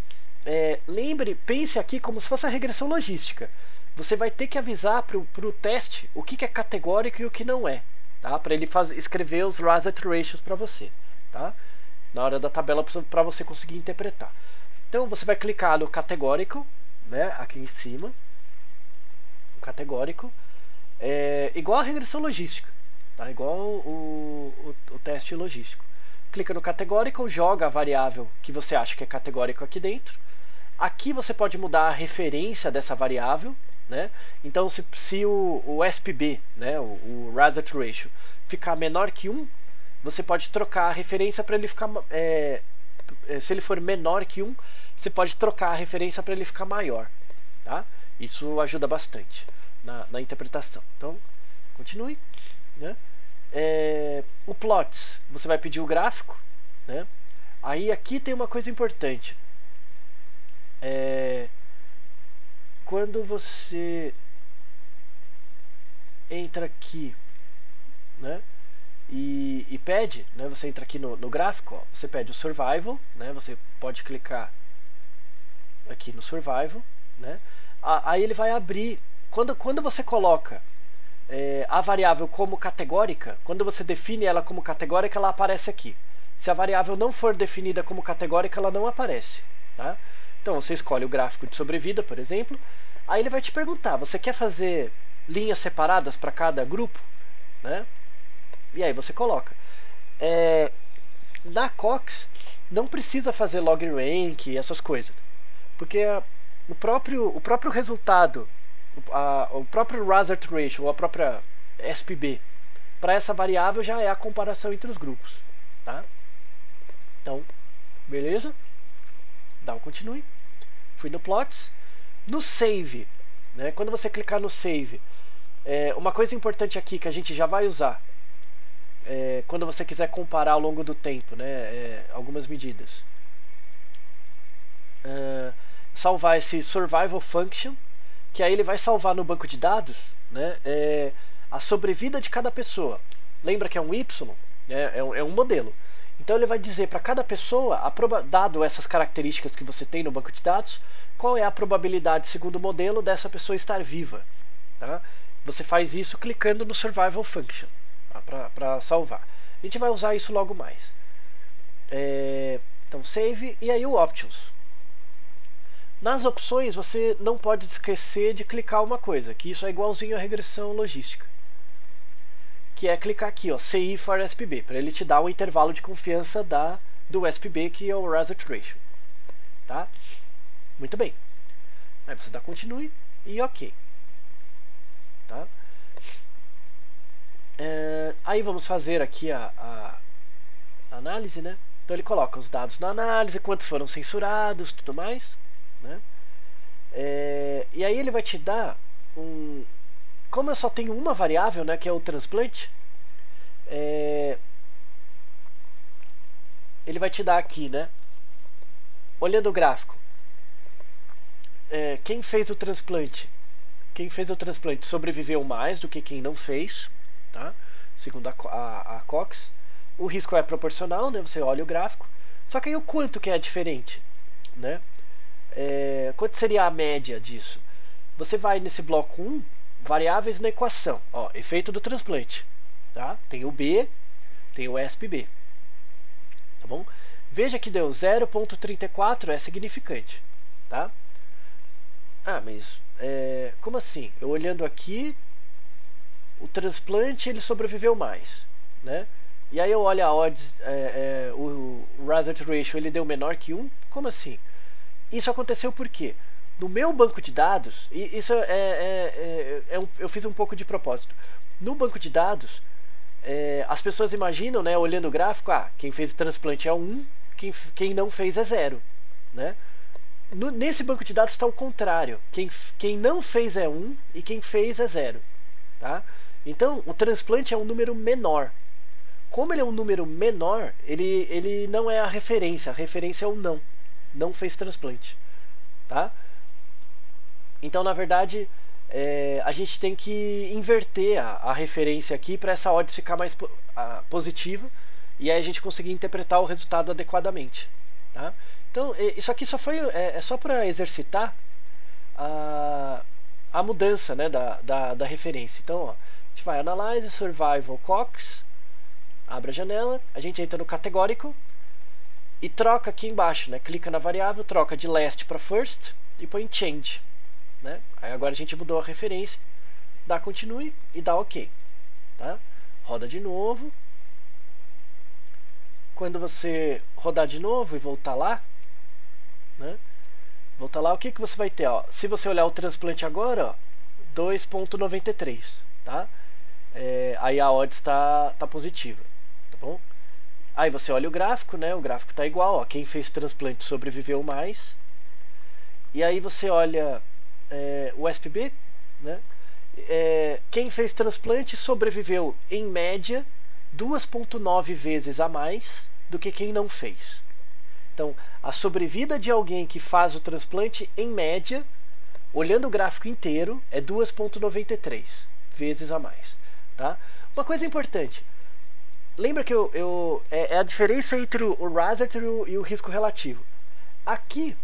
Pense aqui como se fosse a regressão logística. Você vai ter que avisar para o teste o que é categórico e o que não é. Tá? Para ele escrever os Razat Ratios para você. Tá? Na hora da tabela para você conseguir interpretar. Então você vai clicar no categórico, né, aqui em cima. Categórico, igual a regressão logística, tá? Igual o teste logístico. Clica no categórico, joga a variável que você acha que é categórico aqui dentro. Aqui você pode mudar a referência dessa variável, né? Então se o SPB, né, o Razat Ratio, ficar menor que 1, você pode trocar a referência para ele ficar... se ele for menor que 1, você pode trocar a referência para ele ficar maior, tá? Isso ajuda bastante na interpretação. Então, continue. Né? O plots, você vai pedir o gráfico. Né? Aí aqui tem uma coisa importante. Quando você entra aqui, né, e pede, né, você entra aqui no gráfico, ó, você pede o survival, né, você pode clicar aqui no survival, né? Aí ele vai abrir, quando você coloca a variável como categórica, quando você define ela como categórica, ela aparece aqui. Se a variável não for definida como categórica, ela não aparece. Tá? Então você escolhe o gráfico de sobrevida, por exemplo, aí ele vai te perguntar, você quer fazer linhas separadas para cada grupo? Né? E aí você coloca. Na Cox, não precisa fazer log rank e essas coisas, porque o próprio resultado, o próprio Razat Ratio, ou a própria SPB, para essa variável já é a comparação entre os grupos. Tá? Então, beleza? Dá um continue. Fui no plots. No save, né? Quando você clicar no Save, uma coisa importante aqui que a gente já vai usar, quando você quiser comparar ao longo do tempo, né, algumas medidas. Salvar esse survival function, que aí ele vai salvar no banco de dados, né, a sobrevida de cada pessoa. Lembra que é um Y? É um modelo. Então ele vai dizer para cada pessoa, dado essas características que você tem no banco de dados, qual é a probabilidade, segundo o modelo, dessa pessoa estar viva. Tá? Você faz isso clicando no survival function, tá? Para salvar. A gente vai usar isso logo mais. Então save e aí o options. Nas opções você não pode esquecer de clicar uma coisa, que isso é igualzinho à regressão logística, que é clicar aqui, ó, CI for SPB, para ele te dar o intervalo de confiança do SPB, que é o Hazard Ratio. Tá? Muito bem. Aí você dá continue e OK. Tá? Aí vamos fazer aqui a análise, né? Então ele coloca os dados na análise, quantos foram censurados, tudo mais, né? E aí ele vai te dar como eu só tenho uma variável, né, que é o transplante, ele vai te dar aqui, né, olhando o gráfico, quem fez o transplante sobreviveu mais do que quem não fez, tá? Segundo a Cox. O risco é proporcional, né? Você olha o gráfico. Só que aí o quanto que é diferente, né? Quanto seria a média disso? Você vai nesse bloco 1, variáveis na equação. Ó, efeito do transplante. Tá? Tem o B, tem o SPB. Tá bom? Veja que deu 0,34, é significante. Tá? Mas como assim? Eu olhando aqui, o transplante ele sobreviveu mais, né? E aí eu olho a odds, o hazard ratio ele deu menor que 1. Como assim? Isso aconteceu por quê? No meu banco de dados, e isso eu fiz um pouco de propósito. No banco de dados, as pessoas imaginam, né, olhando o gráfico, quem fez transplante é 1, quem não fez é 0, né? Nesse banco de dados está o contrário. Quem não fez é 1 e quem fez é 0. Tá? Então, o transplante é um número menor. Como ele é um número menor, ele não é a referência é o não. Não fez transplante. Tá? Então, na verdade, a gente tem que inverter a referência aqui para essa odds ficar mais positiva e aí a gente conseguir interpretar o resultado adequadamente. Tá? Então, isso aqui só para exercitar a mudança, né, da referência. Então, ó, a gente vai Analyze, Survival, Cox, abre a janela, a gente entra no categórico e troca aqui embaixo, né, clica na variável, troca de last para first e põe change. Né? Aí agora a gente mudou a referência, dá continue e dá OK. Tá? Roda de novo. Quando você rodar de novo e voltar lá, né? Voltar lá, o que você vai ter? Ó, se você olhar o transplante agora, 2,93, tá? Aí a odds está positiva, tá bom? Aí você olha o gráfico, né? O gráfico está igual, ó, quem fez transplante sobreviveu mais. E aí você olha o SPB, né? Quem fez transplante sobreviveu em média 2,9 vezes a mais do que quem não fez. Então, a sobrevida de alguém que faz o transplante, em média, olhando o gráfico inteiro, é 2,93 vezes a mais. Tá? Uma coisa importante, lembra que é a diferença entre o hazard e o risco relativo. Aqui,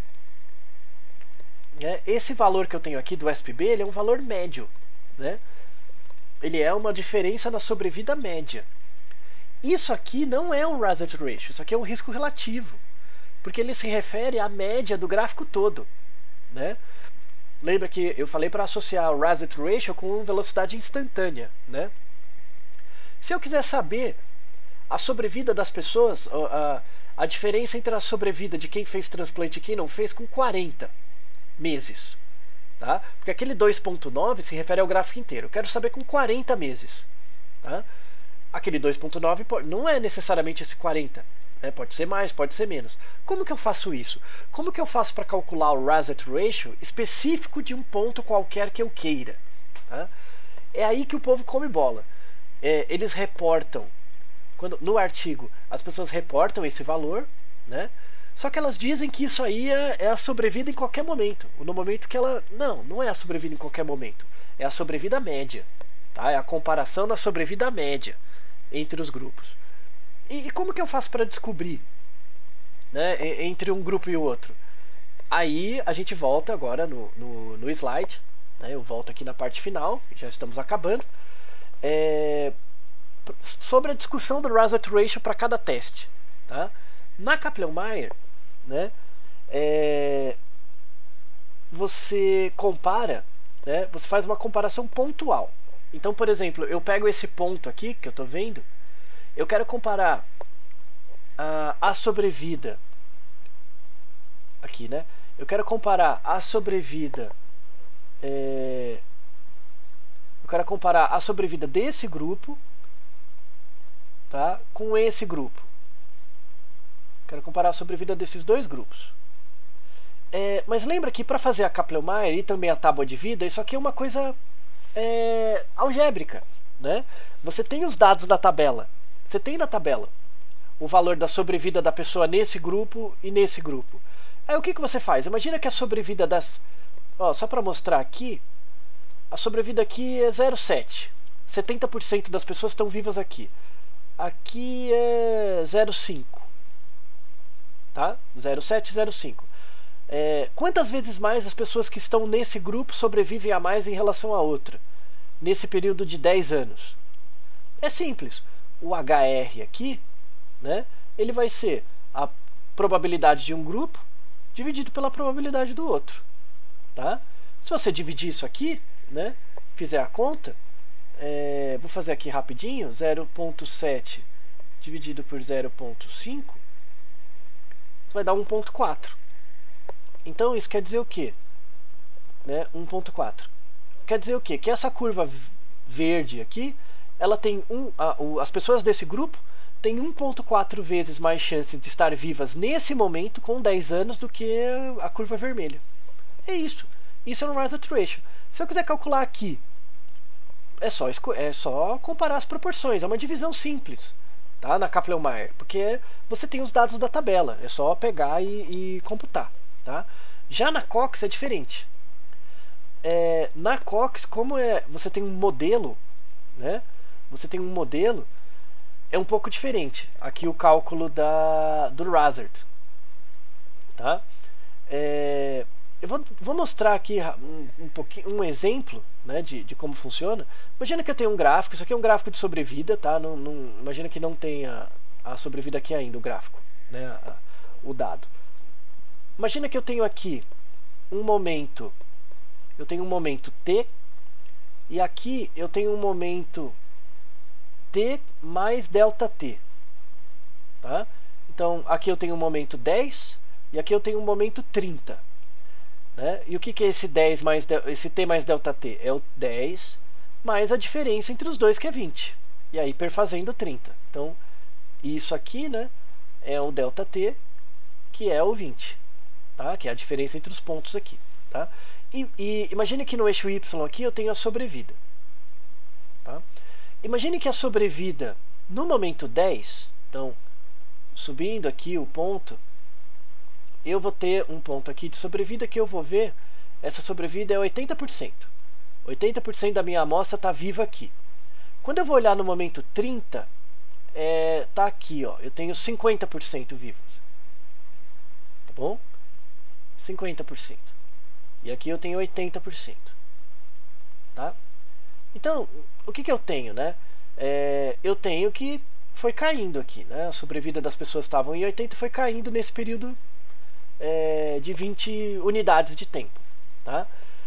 né, esse valor que eu tenho aqui do SPB, ele é um valor médio. Né? Ele é uma diferença na sobrevida média. Isso aqui não é um hazard ratio, isso aqui é um risco relativo. Porque ele se refere à média do gráfico todo. Né? Lembra que eu falei para associar o hazard ratio com velocidade instantânea. Né? Se eu quiser saber a sobrevida das pessoas, a diferença entre a sobrevida de quem fez transplante e quem não fez, com 40 meses. Tá? Porque aquele 2,9 se refere ao gráfico inteiro. Eu quero saber com 40 meses. Tá? Aquele 2,9 não é necessariamente esse 40. né? Pode ser mais, pode ser menos. Como que eu faço isso? Como que eu faço para calcular o Razet Ratio específico de um ponto qualquer que eu queira? Tá? É aí que o povo come bola. Eles reportam, no artigo, as pessoas reportam esse valor, né? Só que elas dizem que isso aí é a sobrevida em qualquer momento. No momento que ela... Não é a sobrevida em qualquer momento. É a sobrevida média. Tá? É a comparação na sobrevida média entre os grupos. E como que eu faço para descobrir, né, entre um grupo e o outro? Aí a gente volta agora no slide. Né? Eu volto aqui na parte final. Já estamos acabando. Sobre a discussão do Razet Ratio para cada teste. Tá? Na Kaplan-Meier, né, você compara, né, você faz uma comparação pontual. Então, por exemplo, eu pego esse ponto aqui que eu estou vendo, eu quero comparar a sobrevida aqui, né? Eu quero comparar a sobrevida desse grupo, tá, com esse grupo. Quero comparar a sobrevida desses dois grupos. Mas lembra que para fazer a Kaplan-Meier e também a tábua de vida, isso aqui é uma coisa algébrica, né? Você tem os dados da tabela. Você tem na tabela o valor da sobrevida da pessoa nesse grupo e nesse grupo. Aí o que você faz? Imagina que a sobrevida das... só para mostrar aqui, a sobrevida aqui é 0,7. 70% das pessoas estão vivas aqui. Aqui é 0,5. Tá? 0,7, 0,5. Quantas vezes mais as pessoas que estão nesse grupo sobrevivem a mais em relação a outra, nesse período de 10 anos? É simples. O HR aqui, né, ele vai ser a probabilidade de um grupo dividido pela probabilidade do outro. Tá? Se você dividir isso aqui, né, fizer a conta, vou fazer aqui rapidinho, 0,7 dividido por 0,5, vai dar 1,4. Então isso quer dizer o quê? Né? 1,4. Quer dizer o quê? Que essa curva verde aqui, ela tem as pessoas desse grupo têm 1,4 vezes mais chance de estar vivas nesse momento com 10 anos do que a curva vermelha. É isso. Isso é um Razet Ratio. Se eu quiser calcular aqui, é só comparar as proporções. É uma divisão simples. Tá? Na Kaplan-Meier, porque você tem os dados da tabela, é só pegar e computar. Tá? Já na Cox é diferente. Na Cox, como você tem um modelo, né? Você tem um modelo, é um pouco diferente. Aqui o cálculo do Razet. Tá? Eu vou mostrar aqui um exemplo, né, de como funciona. Imagina que eu tenho um gráfico, isso aqui é um gráfico de sobrevida, tá? Imagina que não tenha a sobrevida aqui ainda, o gráfico, né, o dado. Imagina que eu tenho aqui um momento T, e aqui eu tenho um momento T mais delta T. Tá? Então aqui eu tenho um momento 10 e aqui eu tenho um momento 30. Né? E o que é esse esse T mais delta T? É o 10 mais a diferença entre os dois, que é 20. E aí perfazendo 30. Então, isso aqui, né, é o delta T, que é o 20. Tá? Que é a diferença entre os pontos aqui. Tá? E imagine que no eixo Y aqui eu tenho a sobrevida. Tá? Imagine que a sobrevida no momento 10, então, subindo aqui o ponto, eu vou ter um ponto aqui de sobrevida que eu vou ver, essa sobrevida é 80%. 80% da minha amostra está viva aqui. Quando eu vou olhar no momento 30, está aqui, ó, eu tenho 50% vivos. Tá bom? 50%. E aqui eu tenho 80%. Tá? Então, o que eu tenho, né? Eu tenho que foi caindo aqui, né? A sobrevida das pessoas estavam em 80 e foi caindo nesse período de 20 unidades de tempo. Tá?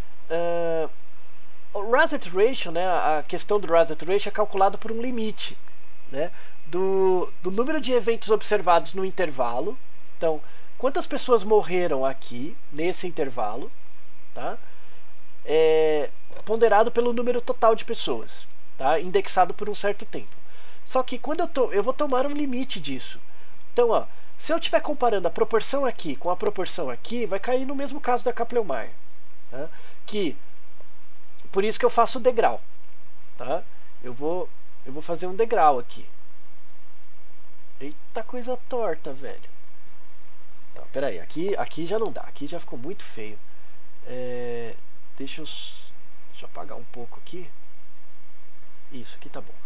O Razet Ratio, né, a questão do Razet Ratio é calculado por um limite, né, do número de eventos observados no intervalo. Então, quantas pessoas morreram aqui, nesse intervalo, tá? Ponderado pelo número total de pessoas, tá? Indexado por um certo tempo. Só que quando eu vou tomar um limite disso. Então, ó, se eu estiver comparando a proporção aqui com a proporção aqui, vai cair no mesmo caso da Kaplan-Meier, tá? Que por isso que eu faço o degrau, tá? Eu vou fazer um degrau aqui. Eita, coisa torta, velho. Não, peraí, aqui já não dá, aqui já ficou muito feio. Deixa eu apagar um pouco aqui. Isso, aqui tá bom.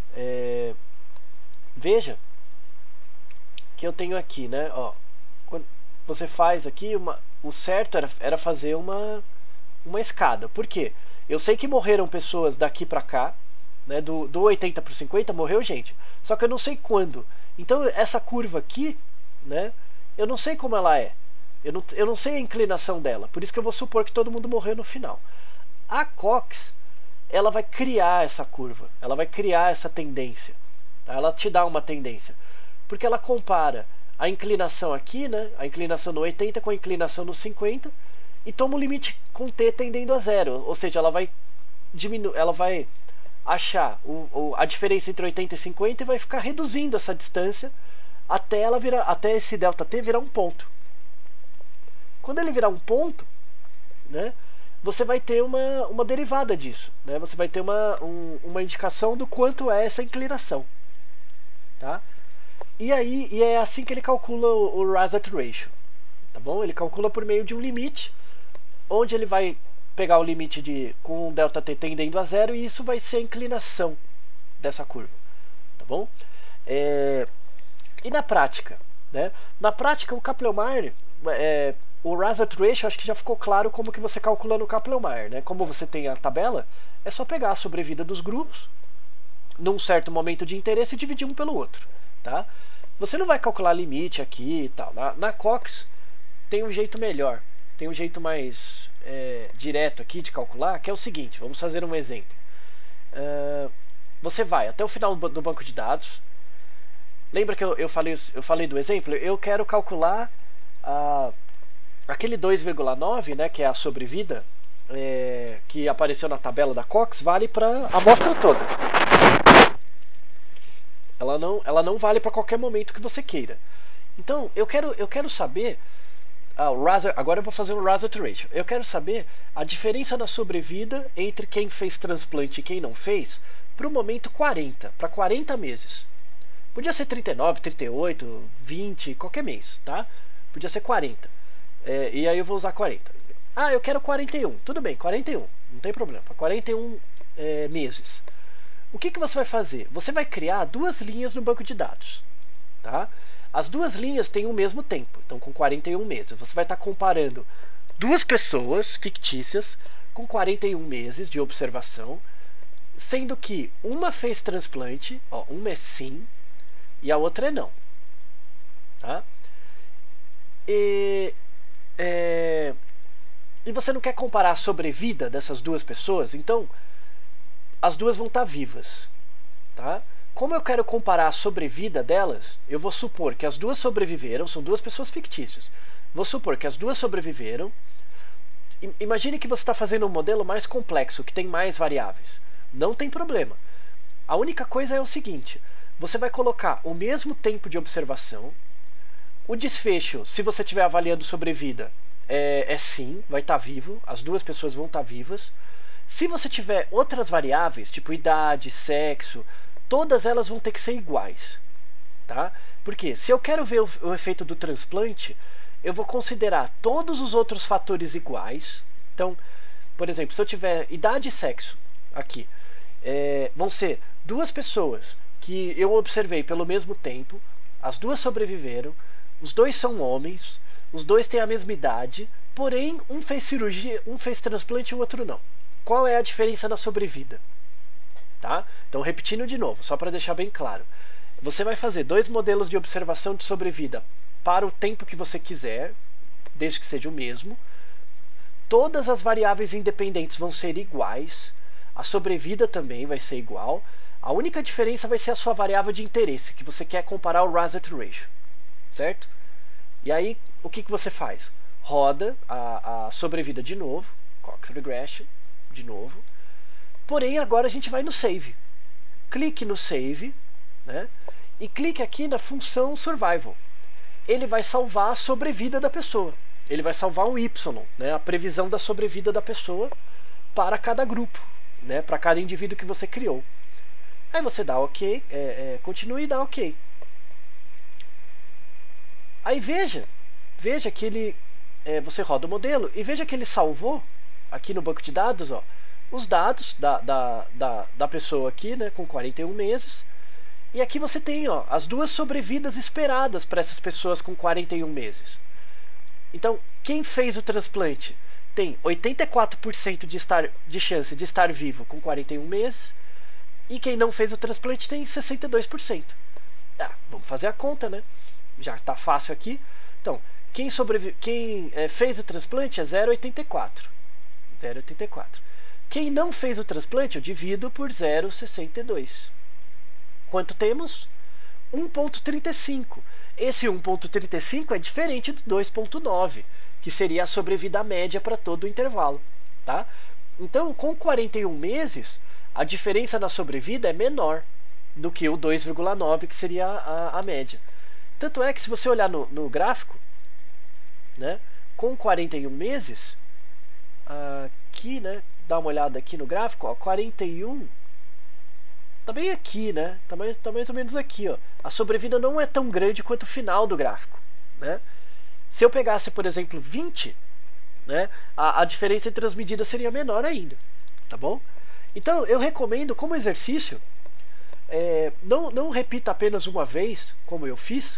Veja que eu tenho aqui, né? Ó, quando você faz aqui, o certo era fazer uma escada. Por quê? Eu sei que morreram pessoas daqui pra cá, né? Do 80 pro 50 morreu gente. Só que eu não sei quando. Então essa curva aqui, né? Eu não sei como ela é. Eu não sei a inclinação dela. Por isso que eu vou supor que todo mundo morreu no final. A Cox, ela vai criar essa curva. Ela vai criar essa tendência. Tá? Ela te dá uma tendência. Porque ela compara a inclinação aqui, né? A inclinação no 80 com a inclinação no 50. E toma um limite com t tendendo a zero. Ou seja, ela vai achar a diferença entre 80 e 50 e vai ficar reduzindo essa distância até esse ΔT virar um ponto. Quando ele virar um ponto, né, você vai ter uma derivada disso, né? Você vai ter uma indicação do quanto é essa inclinação, tá? E é assim que ele calcula o Rosette Ratio, tá bom? Ele calcula por meio de um limite, onde ele vai pegar o limite com um ΔT tendendo a zero, e isso vai ser a inclinação dessa curva, tá bom? E na prática, né? Na prática, o Kaplan-Meier, o Rosette Ratio, acho que já ficou claro como que você calcula no Kaplan-Meier, né? Como você tem a tabela, é só pegar a sobrevida dos grupos num certo momento de interesse e dividir um pelo outro, tá? Você não vai calcular limite aqui e tal. Na Cox tem um jeito melhor, tem um jeito mais direto aqui de calcular, que é o seguinte, vamos fazer um exemplo. Você vai até o final do banco de dados. Lembra que eu falei do exemplo? Eu quero calcular aquele 2,9, né, que é a sobrevida, que apareceu na tabela da Cox, vale para a amostra toda. Ela não vale para qualquer momento que você queira. Então, eu quero saber... agora eu vou fazer um Rosette Ratio. Eu quero saber a diferença na sobrevida entre quem fez transplante e quem não fez para o momento 40, para 40 meses. Podia ser 39, 38, 20, qualquer mês, tá? Podia ser 40. E aí eu vou usar 40. Eu quero 41. Tudo bem, 41. Não tem problema. 41 meses. O que você vai fazer? Você vai criar duas linhas no banco de dados, tá? As duas linhas têm o mesmo tempo. Então, com 41 meses. Você vai estar comparando duas pessoas fictícias com 41 meses de observação, sendo que uma fez transplante, uma é sim, e a outra é não. Tá? E você não quer comparar a sobrevida dessas duas pessoas, então as duas vão estar vivas. Tá? Como eu quero comparar a sobrevida delas, eu vou supor que as duas sobreviveram, são duas pessoas fictícias. Vou supor que as duas sobreviveram. Imagine que você está fazendo um modelo mais complexo, que tem mais variáveis. Não tem problema. A única coisa é o seguinte: você vai colocar o mesmo tempo de observação. O desfecho, se você estiver avaliando sobrevida, é sim, vai estar vivo, as duas pessoas vão estar vivas. Se você tiver outras variáveis, tipo idade, sexo, todas elas vão ter que ser iguais. Tá? Porque se eu quero ver o efeito do transplante, eu vou considerar todos os outros fatores iguais. Então, por exemplo, se eu tiver idade e sexo aqui, vão ser duas pessoas que eu observei pelo mesmo tempo, as duas sobreviveram, os dois são homens, os dois têm a mesma idade, porém um fez cirurgia, um fez transplante e o outro não. Qual é a diferença na sobrevida? Tá? Então, repetindo de novo, só para deixar bem claro. Você vai fazer dois modelos de observação de sobrevida para o tempo que você quiser, desde que seja o mesmo. Todas as variáveis independentes vão ser iguais. A sobrevida também vai ser igual. A única diferença vai ser a sua variável de interesse, que você quer comparar o Rosette Ratio. Certo? E aí, o que você faz? Roda a sobrevida de novo, Cox Regression, de novo. Porém, agora a gente vai no Save. Clique no Save, né? E clique aqui na função Survival. ele vai salvar a sobrevida da pessoa. Ele vai salvar um Y, né, a previsão da sobrevida da pessoa para cada grupo, né, para cada indivíduo que você criou. Aí você dá OK, continue e dá OK. Aí veja que ele, você roda o modelo e veja que ele salvou aqui no banco de dados, ó, os dados da pessoa aqui, né, com 41 meses. E aqui você tem, ó, as duas sobrevidas esperadas para essas pessoas com 41 meses. Então, quem fez o transplante tem 84% de chance de estar vivo com 41 meses. E quem não fez o transplante tem 62%. Vamos fazer a conta, né? Já está fácil aqui. Então, quem fez o transplante é 0,84. 0,84. Quem não fez o transplante, eu divido por 0,62. Quanto temos? 1,35. Esse 1,35 é diferente do 2,9, que seria a sobrevida média para todo o intervalo. Tá? Então, com 41 meses, a diferença na sobrevida é menor do que o 2,9, que seria a média. Tanto é que, se você olhar no gráfico, né, com 41 meses, aqui, né, dá uma olhada aqui no gráfico, ó, 41 tá bem aqui, né? Tá mais ou menos aqui, ó. A sobrevida não é tão grande quanto o final do gráfico, né? Se eu pegasse, por exemplo, 20, né, a diferença entre as medidas seria menor ainda, tá bom? Então, eu recomendo, como exercício, não repita apenas uma vez, como eu fiz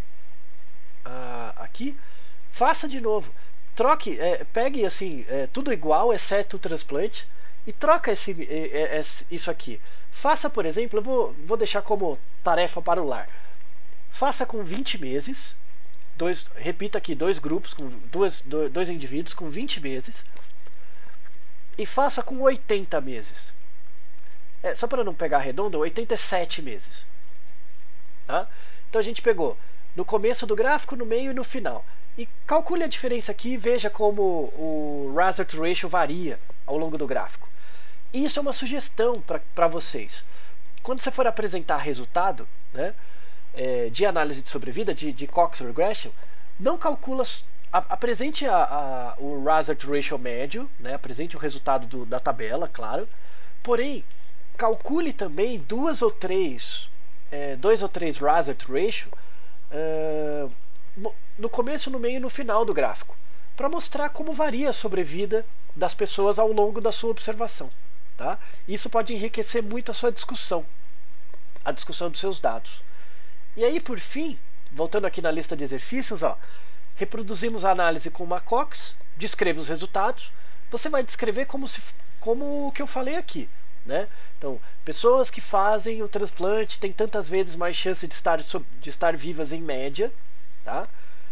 aqui, faça de novo. Troque, pegue assim, tudo igual, exceto o transplante, e troca isso aqui. Faça, por exemplo, eu vou deixar como tarefa para o lar. Faça com 20 meses, repita aqui, dois grupos, com dois indivíduos com 20 meses, e faça com 80 meses. Só para não pegar redondo, 87 meses. Tá? Então a gente pegou no começo do gráfico, no meio e no final. E calcule a diferença aqui e veja como o hazard ratio varia ao longo do gráfico. Isso é uma sugestão para vocês. Quando você for apresentar resultado, né, de análise de sobrevida, de Cox Regression, não calcula, apresente o hazard ratio médio, né, apresente o resultado da tabela, claro, porém, calcule também dois ou três hazard ratio no começo, no meio e no final do gráfico, para mostrar como varia a sobrevida das pessoas ao longo da sua observação. Tá? Isso pode enriquecer muito a sua discussão, a discussão dos seus dados. E aí, por fim, voltando aqui na lista de exercícios, ó, reproduzimos a análise com uma Cox, descreva os resultados. Você vai descrever como o que eu falei aqui, né? Então, pessoas que fazem o transplante têm tantas vezes mais chance de estar vivas em média. Tá?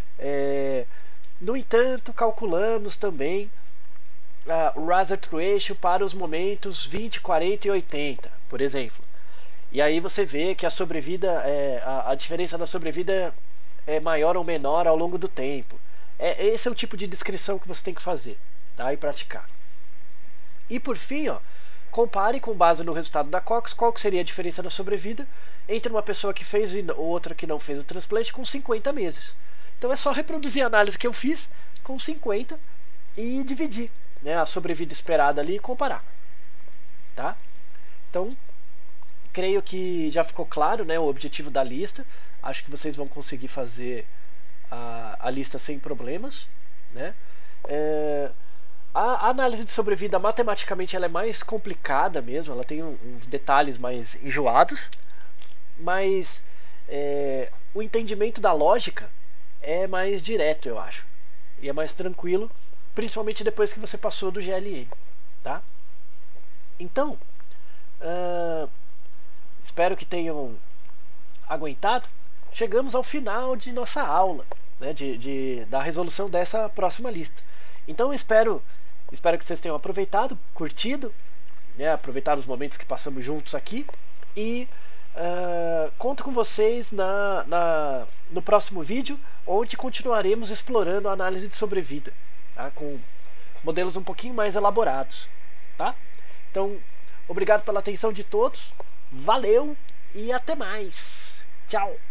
No entanto, calculamos também o hazard ratio para os momentos 20, 40 e 80, por exemplo. E aí você vê que a sobrevida, a diferença na sobrevida é maior ou menor ao longo do tempo. Esse é o tipo de descrição que você tem que fazer, tá? E praticar. E por fim, ó, compare com base no resultado da Cox qual que seria a diferença na sobrevida entre uma pessoa que fez e outra que não fez o transplante com 50 meses. Então é só reproduzir a análise que eu fiz com 50 e dividir, né, a sobrevida esperada ali e comparar. Tá? Então, creio que já ficou claro, né, o objetivo da lista. Acho que vocês vão conseguir fazer a lista sem problemas. Né? A análise de sobrevida, matematicamente, ela é mais complicada mesmo. Ela tem uns detalhes mais enjoados. Mas o entendimento da lógica é mais direto, eu acho. E é mais tranquilo, principalmente depois que você passou do GLM. Tá? Então, espero que tenham aguentado. Chegamos ao final de nossa aula, né, da resolução dessa próxima lista. Então, espero que vocês tenham aproveitado, curtido, né, aproveitado os momentos que passamos juntos aqui. E conto com vocês no próximo vídeo, onde continuaremos explorando a análise de sobrevida, tá? Com modelos um pouquinho mais elaborados. Tá? Então, obrigado pela atenção de todos, valeu e até mais. Tchau!